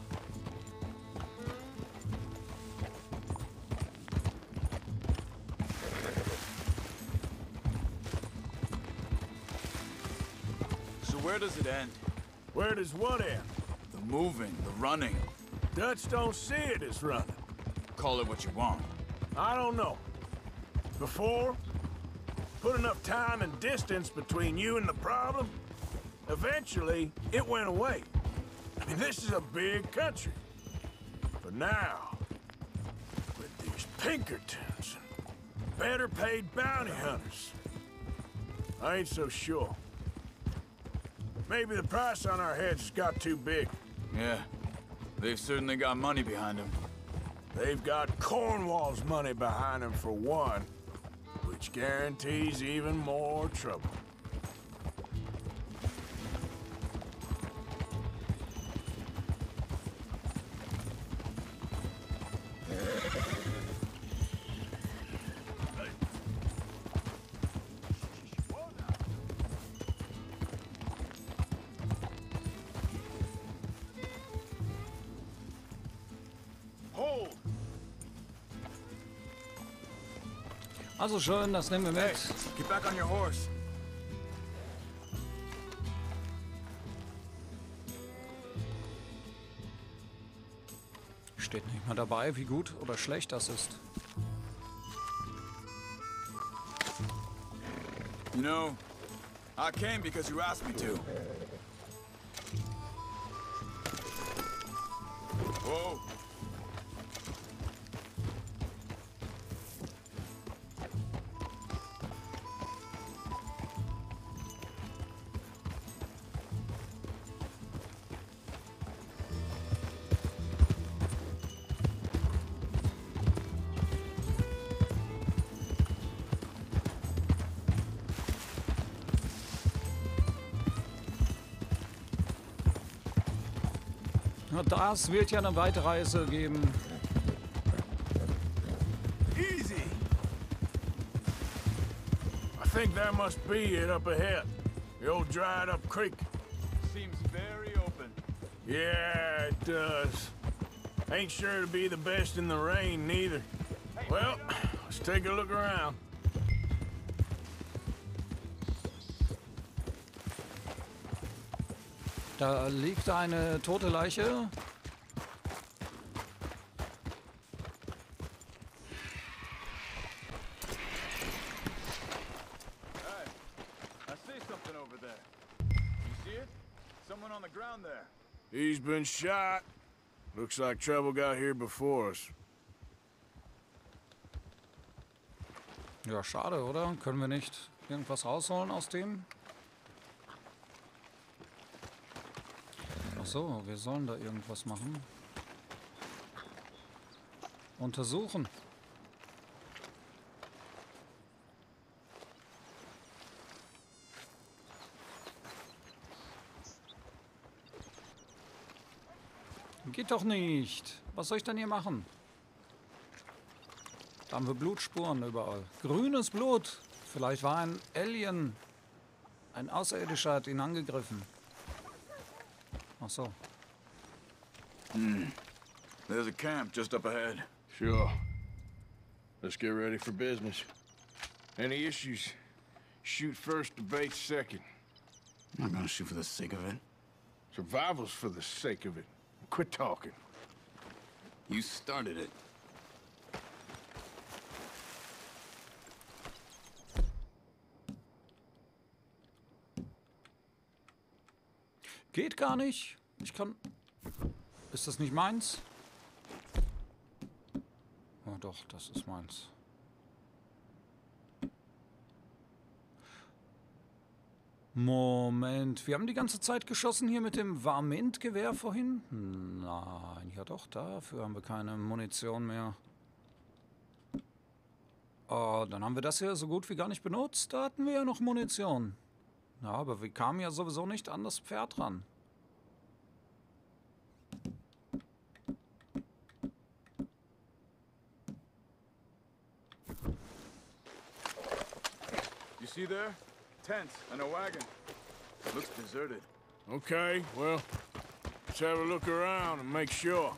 So where does it end? Where does what end? The moving, the running. Dutch don't see it as running. Call it what you want. I don't know. Before, put enough time and distance between you and the problem, eventually it went away. I mean, this is a big country. But now, with these Pinkertons and better paid bounty hunters, I ain't so sure. Maybe the price on our heads has got too big. Yeah, they've certainly got money behind them. They've got Cornwall's money behind them for one, which guarantees even more trouble. Also schön, das nehmen wir Hey, mit. get back on your horse. Steht nicht mal dabei, wie gut oder schlecht das ist. You know, I came because you asked me to. Whoa. Na, das wird ja eine Weiterreise geben. Easy. I think that must be it up ahead. The old dried up creek. Seems very open. Yeah, it does. Ain't sure to be the best in the rain, neither. Well, let's take a look around. Da liegt eine tote Leiche. Hey, I see something over there. You see it? Someone on the ground there. He's been shot. Looks like trouble got here before us. Ja, schade, oder? Können wir nicht irgendwas rausholen aus dem? Ach so, wir sollen da irgendwas machen. Untersuchen. Geht doch nicht. Was soll ich denn hier machen? Da haben wir Blutspuren überall. Grünes Blut. Vielleicht war ein Alien. Ein Außerirdischer hat ihn angegriffen. Ach so. There's a camp just up ahead. Sure. Let's get ready for business. Any issues? Shoot first, debate second. I'm not gonna shoot for the sake of it. Survival's for the sake of it. Quit talking. You started it. Geht gar nicht. Ich kann... Ist das nicht meins? Oh doch, das ist meins. Moment, wir haben die ganze Zeit geschossen hier mit dem Varmint-Gewehr vorhin? Nein, ja doch, dafür haben wir keine Munition mehr. Oh, dann haben wir das hier so gut wie gar nicht benutzt. Da hatten wir ja noch Munition. Ja, aber wir kamen ja sowieso nicht an das Pferd ran. You see there? Tents and a wagon. Looks deserted. Okay, well, let's have a look around and make sure.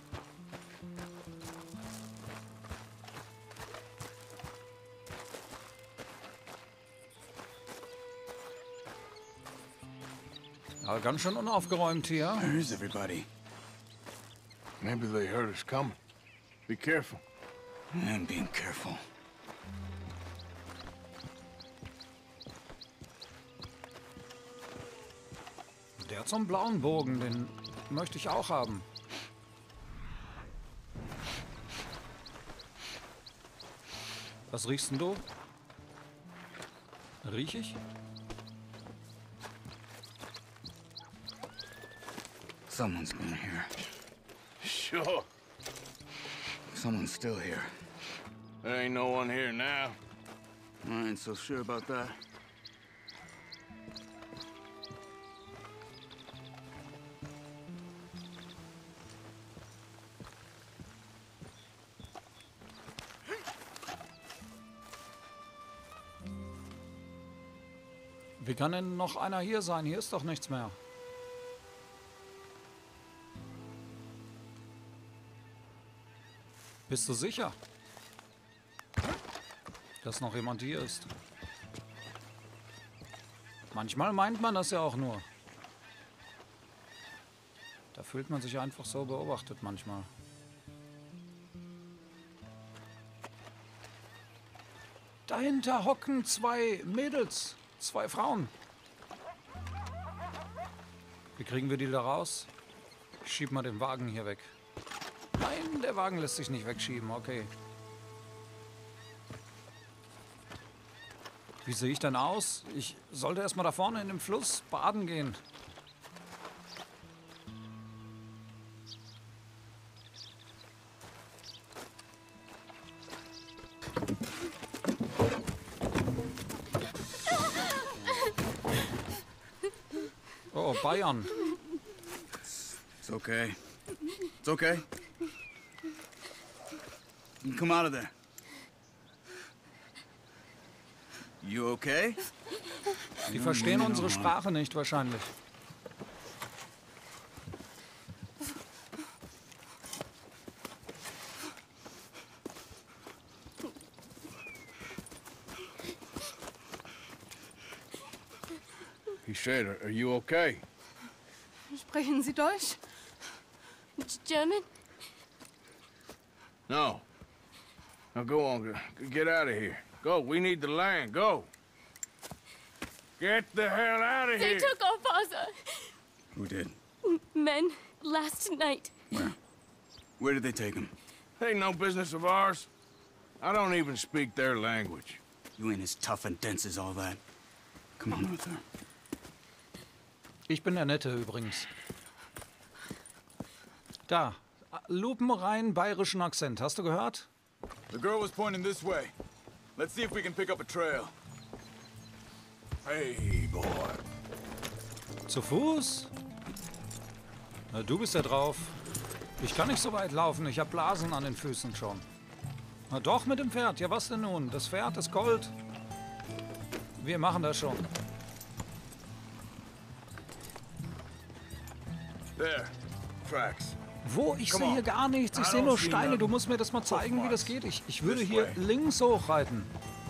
Ja, ganz schön unaufgeräumt hier. Where is everybody? Maybe they heard us coming. Be careful. I'm being careful. Der hat so einen blauen Bogen, den möchte ich auch haben. Was riechst denn du? Riech ich? Someone's been here. Sure. Someone's still here. There ain't no one here now. I ain't so sure about that. Wie kann denn noch einer hier sein? Hier ist doch nichts mehr. Bist du sicher? dass noch jemand hier ist. Manchmal meint man das ja auch nur. Da fühlt man sich einfach so beobachtet manchmal. Dahinter hocken 2 Mädels, 2 Frauen. Wie kriegen wir die da raus? Ich schieb mal den Wagen hier weg. Nein, der Wagen lässt sich nicht wegschieben, okay. Wie sehe ich denn aus? Ich sollte erstmal da vorne in dem Fluss baden gehen. Oh, Bayern. It's okay. It's okay. You can come out of there. You okay? Die verstehen unsere Sprache nicht wahrscheinlich. He said, are you okay? Sprechen Sie Deutsch? German? No. Now go on, get out of here. Go, we need the land, go. Get the hell out of They here. took our father. Who did? Men, last night. Where? Where did they take him? Ain't no business of ours. I don't even speak their language. You ain't as tough and dense as all that. Come on, Arthur. Ich bin der Nette übrigens. Da, lupenrein bayerischen Akzent. Hast du gehört? The girl was pointing this way. Let's see if we can pick up a trail. Hey, boy. Zu Fuß? Na, du bist ja drauf. Ich kann nicht so weit laufen. Ich habe Blasen an den Füßen schon. Na doch, mit dem Pferd. Ja, was denn nun? Das Pferd ist Gold. Wir machen das schon. There. Tracks. Wo? Ich sehe hier gar nichts. Ich sehe nur Steine. Du musst mir das mal zeigen, wie das geht. Ich würde hier links hochreiten.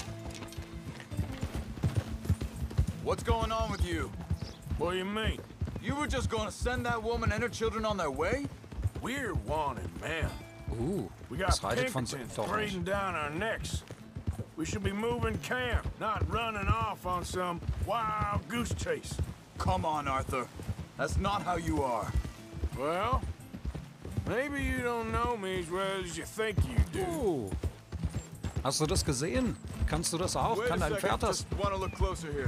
What's going on with you? What do you mean? You were just gonna send that woman and her children on their way? We're wanted, man. We got das reitet von Pinkertons doch nicht. breathing down our necks. We should be moving camp, not running off on some wild goose chase. Come on, Arthur. That's not how you are. Well, maybe you don't know me as well as you think you do. Hast du das gesehen? Kannst du das auch? Wait Kann a dein second, Pferd das? just wanna look closer here.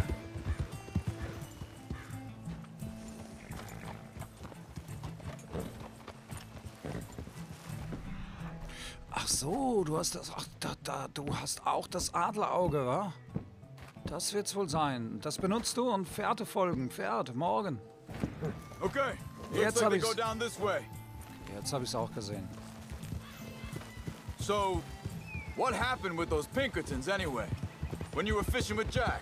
Ach so, du hast das. Ach, du hast auch das Adlerauge, wa? Das wird's wohl sein. Das benutzt du und Fährte folgen. Pferd, morgen. Okay. Jetzt Looks hab like they ich's. go down this way. Jetzt habe ich's auch gesehen. So, what happened with those Pinkertons anyway? When you were fishing with Jack?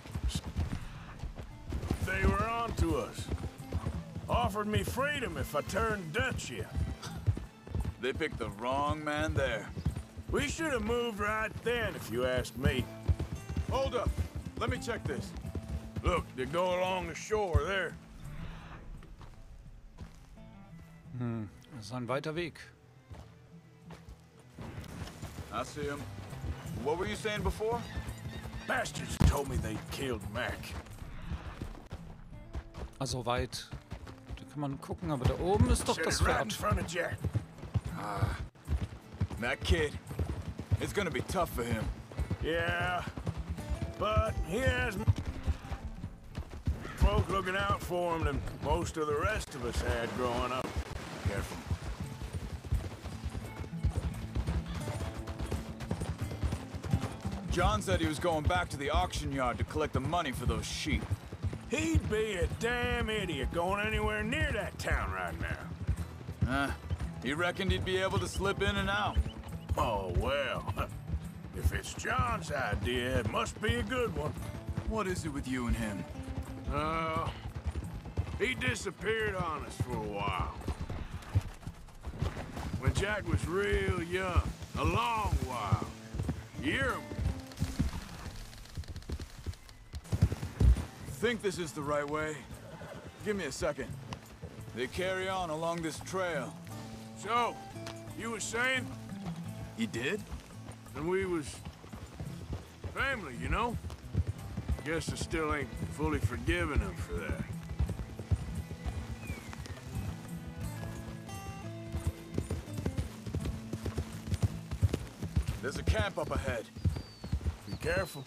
They were on to us. Offered me freedom if I turned Dutch yet. They picked the wrong man there. We should have moved right then, if you ask me. Hold up. Let me check this. Look, they go along the shore there. Das ist ein weiter Weg. I see him. What were you saying before? Bastards told me they killed Mac. Also weit. Da kann man gucken, aber da oben ist doch Said das it right in Pferd. front of Jack. That kid. It's gonna be tough for him. Yeah, but he has folk looking out for him than most of the rest of us had growing up. Careful. John said he was going back to the auction yard to collect the money for those sheep. He'd be a damn idiot going anywhere near that town right now. He reckoned he'd be able to slip in and out. Oh, well. If it's John's idea, it must be a good one. What is it with you and him? He disappeared on us for a while. When Jack was real young. A long while. Year. think this is the right way? Give me a second. They carry on along this trail. So, you was saying? He did? And we was... family, you know? Guess I still ain't fully forgiven him for that. There's a camp up ahead. Be careful.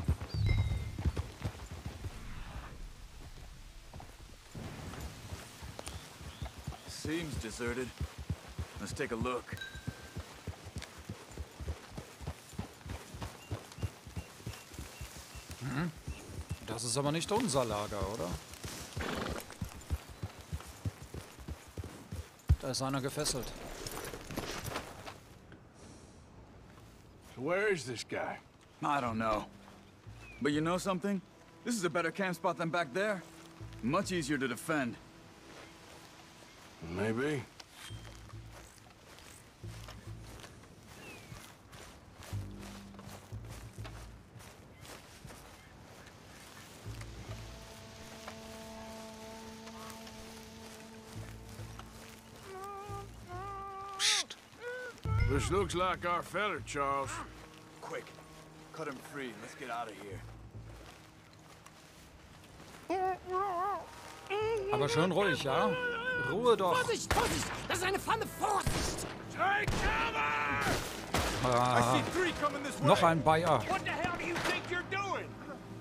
Seems deserted. Let's take a look. Das ist aber nicht unser Lager, oder? Da ist einer gefesselt. So where is this guy? I don't know. But you know something? This is a better camp spot than back there. Much easier to defend. Maybe. This looks like our fella, Charles. Quick, cut him free. Let's get out of here. Aber schön ruhig, ja? Ruhe doch. Vorsicht, Vorsicht! Das ist eine Pfanne! Vorsicht! Take cover! Ah, noch ein Bayer. What the hell do you think you're doing?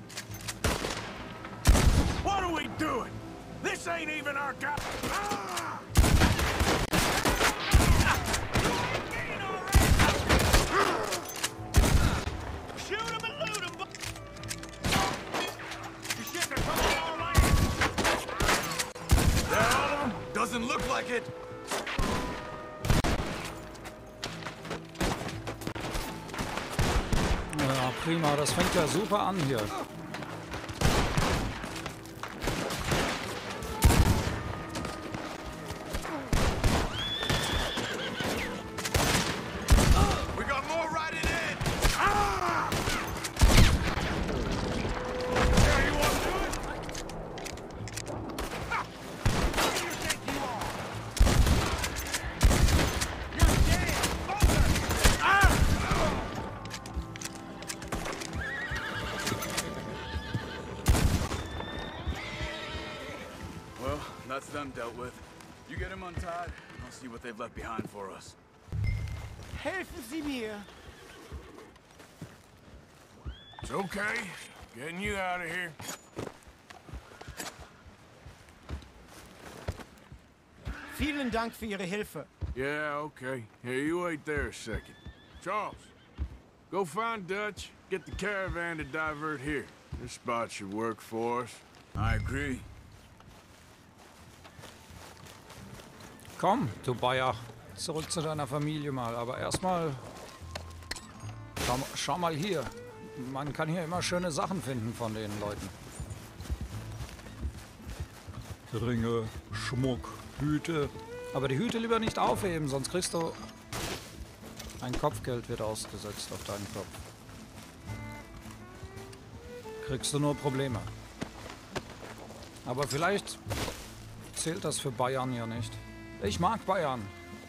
What are we doing? This ain't even our guy. Ah! Shoot him and loot him! You shit, they're coming all right. They're all of them? Doesn't look like it. Ja, prima, das fängt ja super an hier. We got more riding in. Ah! Yeah, you want to do it? Ah! Who do you think you are? You're dead! Over! Ah! Well, that's them dealt with. You get him untied, and I'll see what they've left behind for us. Helfen Sie mir! It's okay. Getting you out of here. Vielen Dank für Ihre Hilfe. Yeah, okay. Here, you wait there a second. Charles, go find Dutch, get the caravan to divert here. This spot should work for us. I agree. Komm, du Bayer, zurück zu deiner Familie mal. Aber erstmal, schau mal hier. Man kann hier immer schöne Sachen finden von den Leuten. Ringe, Schmuck, Hüte. Aber die Hüte lieber nicht aufheben, sonst kriegst du... Ein Kopfgeld wird ausgesetzt auf deinen Kopf. Kriegst du nur Probleme. Aber vielleicht zählt das für Bayern ja nicht. Ich mag Bayern.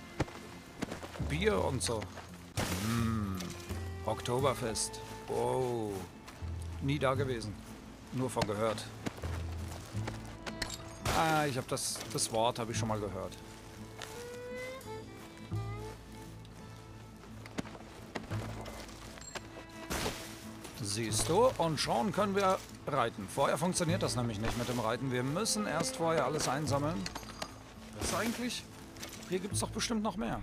Bier und so. Oktoberfest. Oh. Nie da gewesen. Nur von gehört. Ah, ich habe das Wort habe ich schon mal gehört. Siehst du? Und schon können wir reiten. Vorher funktioniert das nämlich nicht mit dem Reiten. Wir müssen erst vorher alles einsammeln. Was eigentlich? Hier gibt es doch bestimmt noch mehr.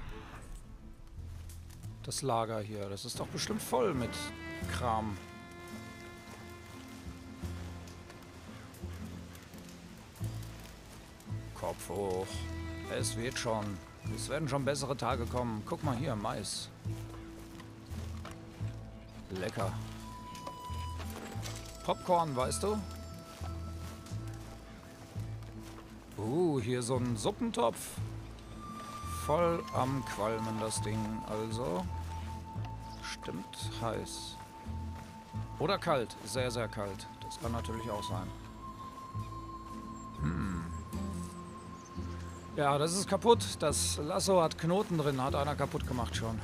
Das Lager hier, das ist doch bestimmt voll mit Kram. Kopf hoch. Es wird schon. Es werden schon bessere Tage kommen. Guck mal hier, Mais. Lecker. Popcorn, weißt du? Hier so ein Suppentopf. Voll am Qualmen, das Ding. Also, stimmt heiß. Oder kalt. Sehr, sehr kalt. Das kann natürlich auch sein. Ja, das ist kaputt. Das Lasso hat Knoten drin, hat einer kaputt gemacht schon.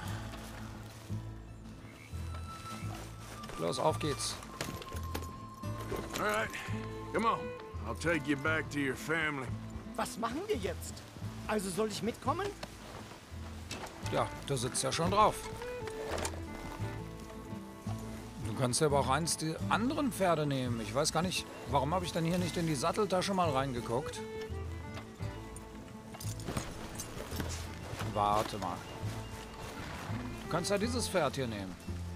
Los, auf geht's. All right, come on. I'll take you back to your family. Was machen wir jetzt? Also soll ich mitkommen? Ja, du sitzt ja schon drauf. Du kannst ja aber auch eins der anderen Pferde nehmen. Ich weiß gar nicht, warum habe ich denn hier nicht in die Satteltasche mal reingeguckt? Warte mal. Du kannst ja dieses Pferd hier nehmen.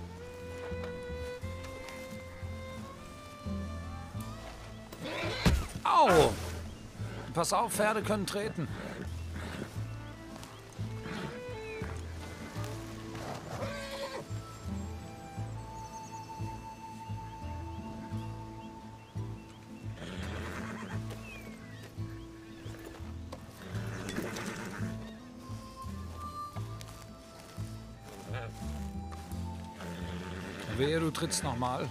Au! Pass auf, Pferde können treten. Wehe, du trittst nochmal.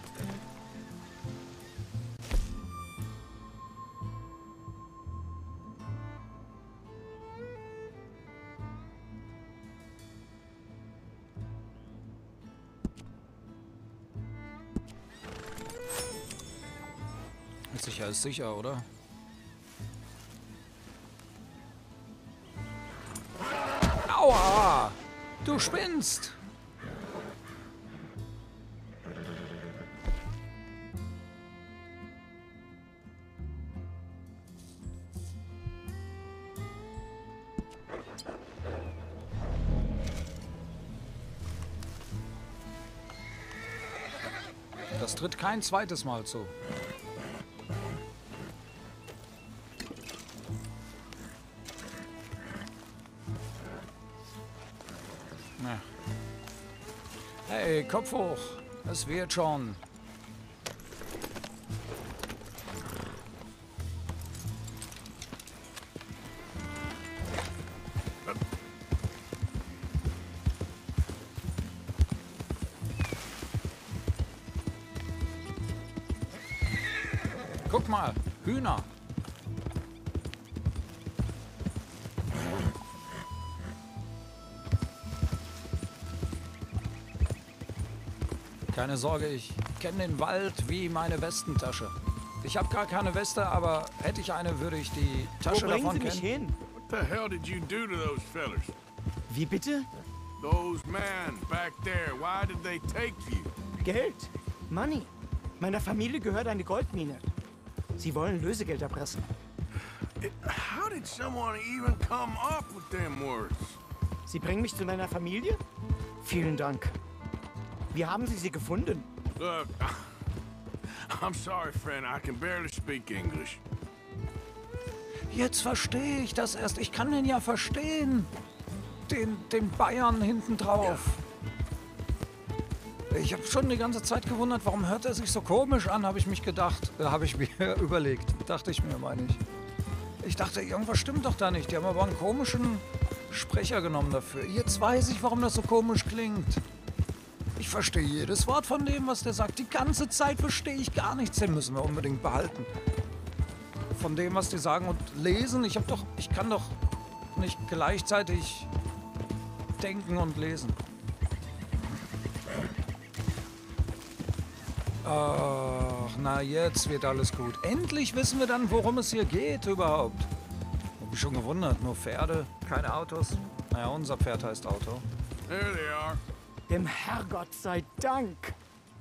Sicher ist sicher, oder? Aua! Du spinnst! Das tritt kein zweites Mal zu. Hey, Kopf hoch. Es wird schon. Guck mal, Hühner. Keine Sorge, ich kenne den Wald wie meine Westentasche. Ich habe gar keine Weste, aber hätte ich eine, würde ich die Tasche davon kennen. Wo bringen Sie mich hin? What the hell did you do to those fellas? Wie bitte? Those men back there, why did they take you? Geld. Money. Meiner Familie gehört eine Goldmine. Sie wollen Lösegeld erpressen. How did someone even come up with them words? Sie bringen mich zu meiner Familie? Vielen Dank. Wie haben Sie sie gefunden? Look, I'm sorry, friend. I can barely speak English. Jetzt verstehe ich das erst. Ich kann den ja verstehen. Den Bayern hinten drauf. Ich habe schon die ganze Zeit gewundert, warum hört er sich so komisch an, habe ich mich gedacht. Habe ich mir überlegt. Dachte ich mir, meine ich. Ich dachte, irgendwas stimmt doch da nicht. Die haben aber einen komischen Sprecher genommen dafür. Jetzt weiß ich, warum das so komisch klingt. Ich verstehe jedes Wort von dem, was der sagt. Die ganze Zeit verstehe ich gar nichts. Den müssen wir unbedingt behalten. Von dem, was die sagen und lesen. Ich kann doch nicht gleichzeitig denken und lesen. Ach, na jetzt wird alles gut. Endlich wissen wir dann, worum es hier geht überhaupt. Hab mich schon gewundert. Nur Pferde, keine Autos. Naja, unser Pferd heißt Auto. There they are. Dem Herrgott sei Dank.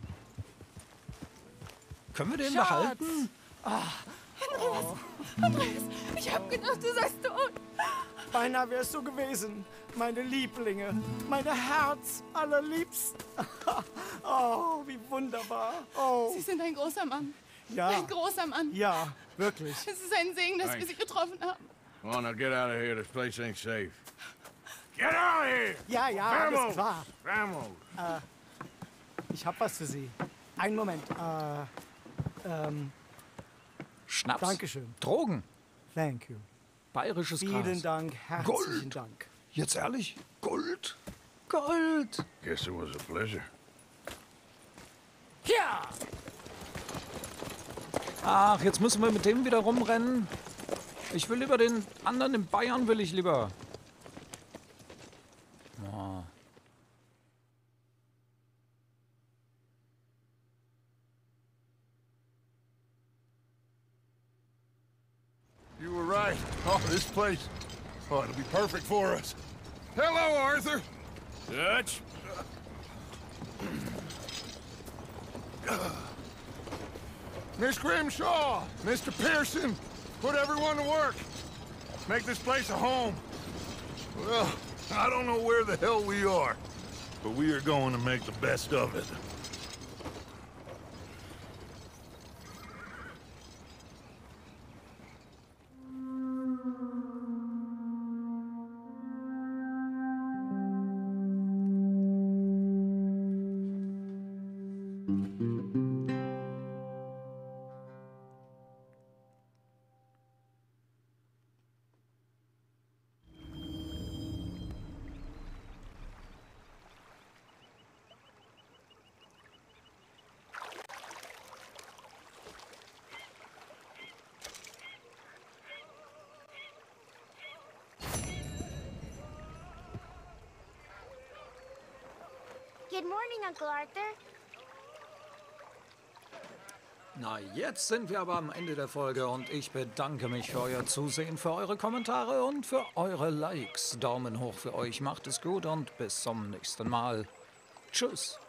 Können wir den Schatz. behalten? Andreas, ich hab gedacht, du seist tot. Beinahe wär's so gewesen. Meine Lieblinge, meine Herz allerliebsten. Oh, wie wunderbar. Oh. Sie sind ein großer Mann. Ja. Ein großer Mann. Ja, wirklich. Es ist ein Segen, dass wir Sie getroffen haben. Come on, now get out of here. This place ain't safe. Get out of here! Ja, ja, alles klar. Vamos! Ich hab was für Sie. Einen Moment. Schnaps. Dankeschön. Drogen. Thank you. Bayerisches Gras. Vielen Dank, herzlichen Gold. Dank. Jetzt ehrlich? Gold? Gold. Guess it was a pleasure. Ja! Ach, jetzt müssen wir mit dem wieder rumrennen. Ich will lieber den anderen, in Bayern will ich lieber. Oh. You were right. Oh, this place. Oh, it'll be perfect for us. Hello, Arthur. Dutch. Miss Grimshaw, Mr. Pearson, put everyone to work. Make this place a home. Well, I don't know where the hell we are, but we are going to make the best of it. Good morning, Uncle Arthur. Na, jetzt sind wir aber am Ende der Folge und ich bedanke mich für euer Zusehen, für eure Kommentare und für eure Likes. Daumen hoch für euch, macht es gut und bis zum nächsten Mal. Tschüss.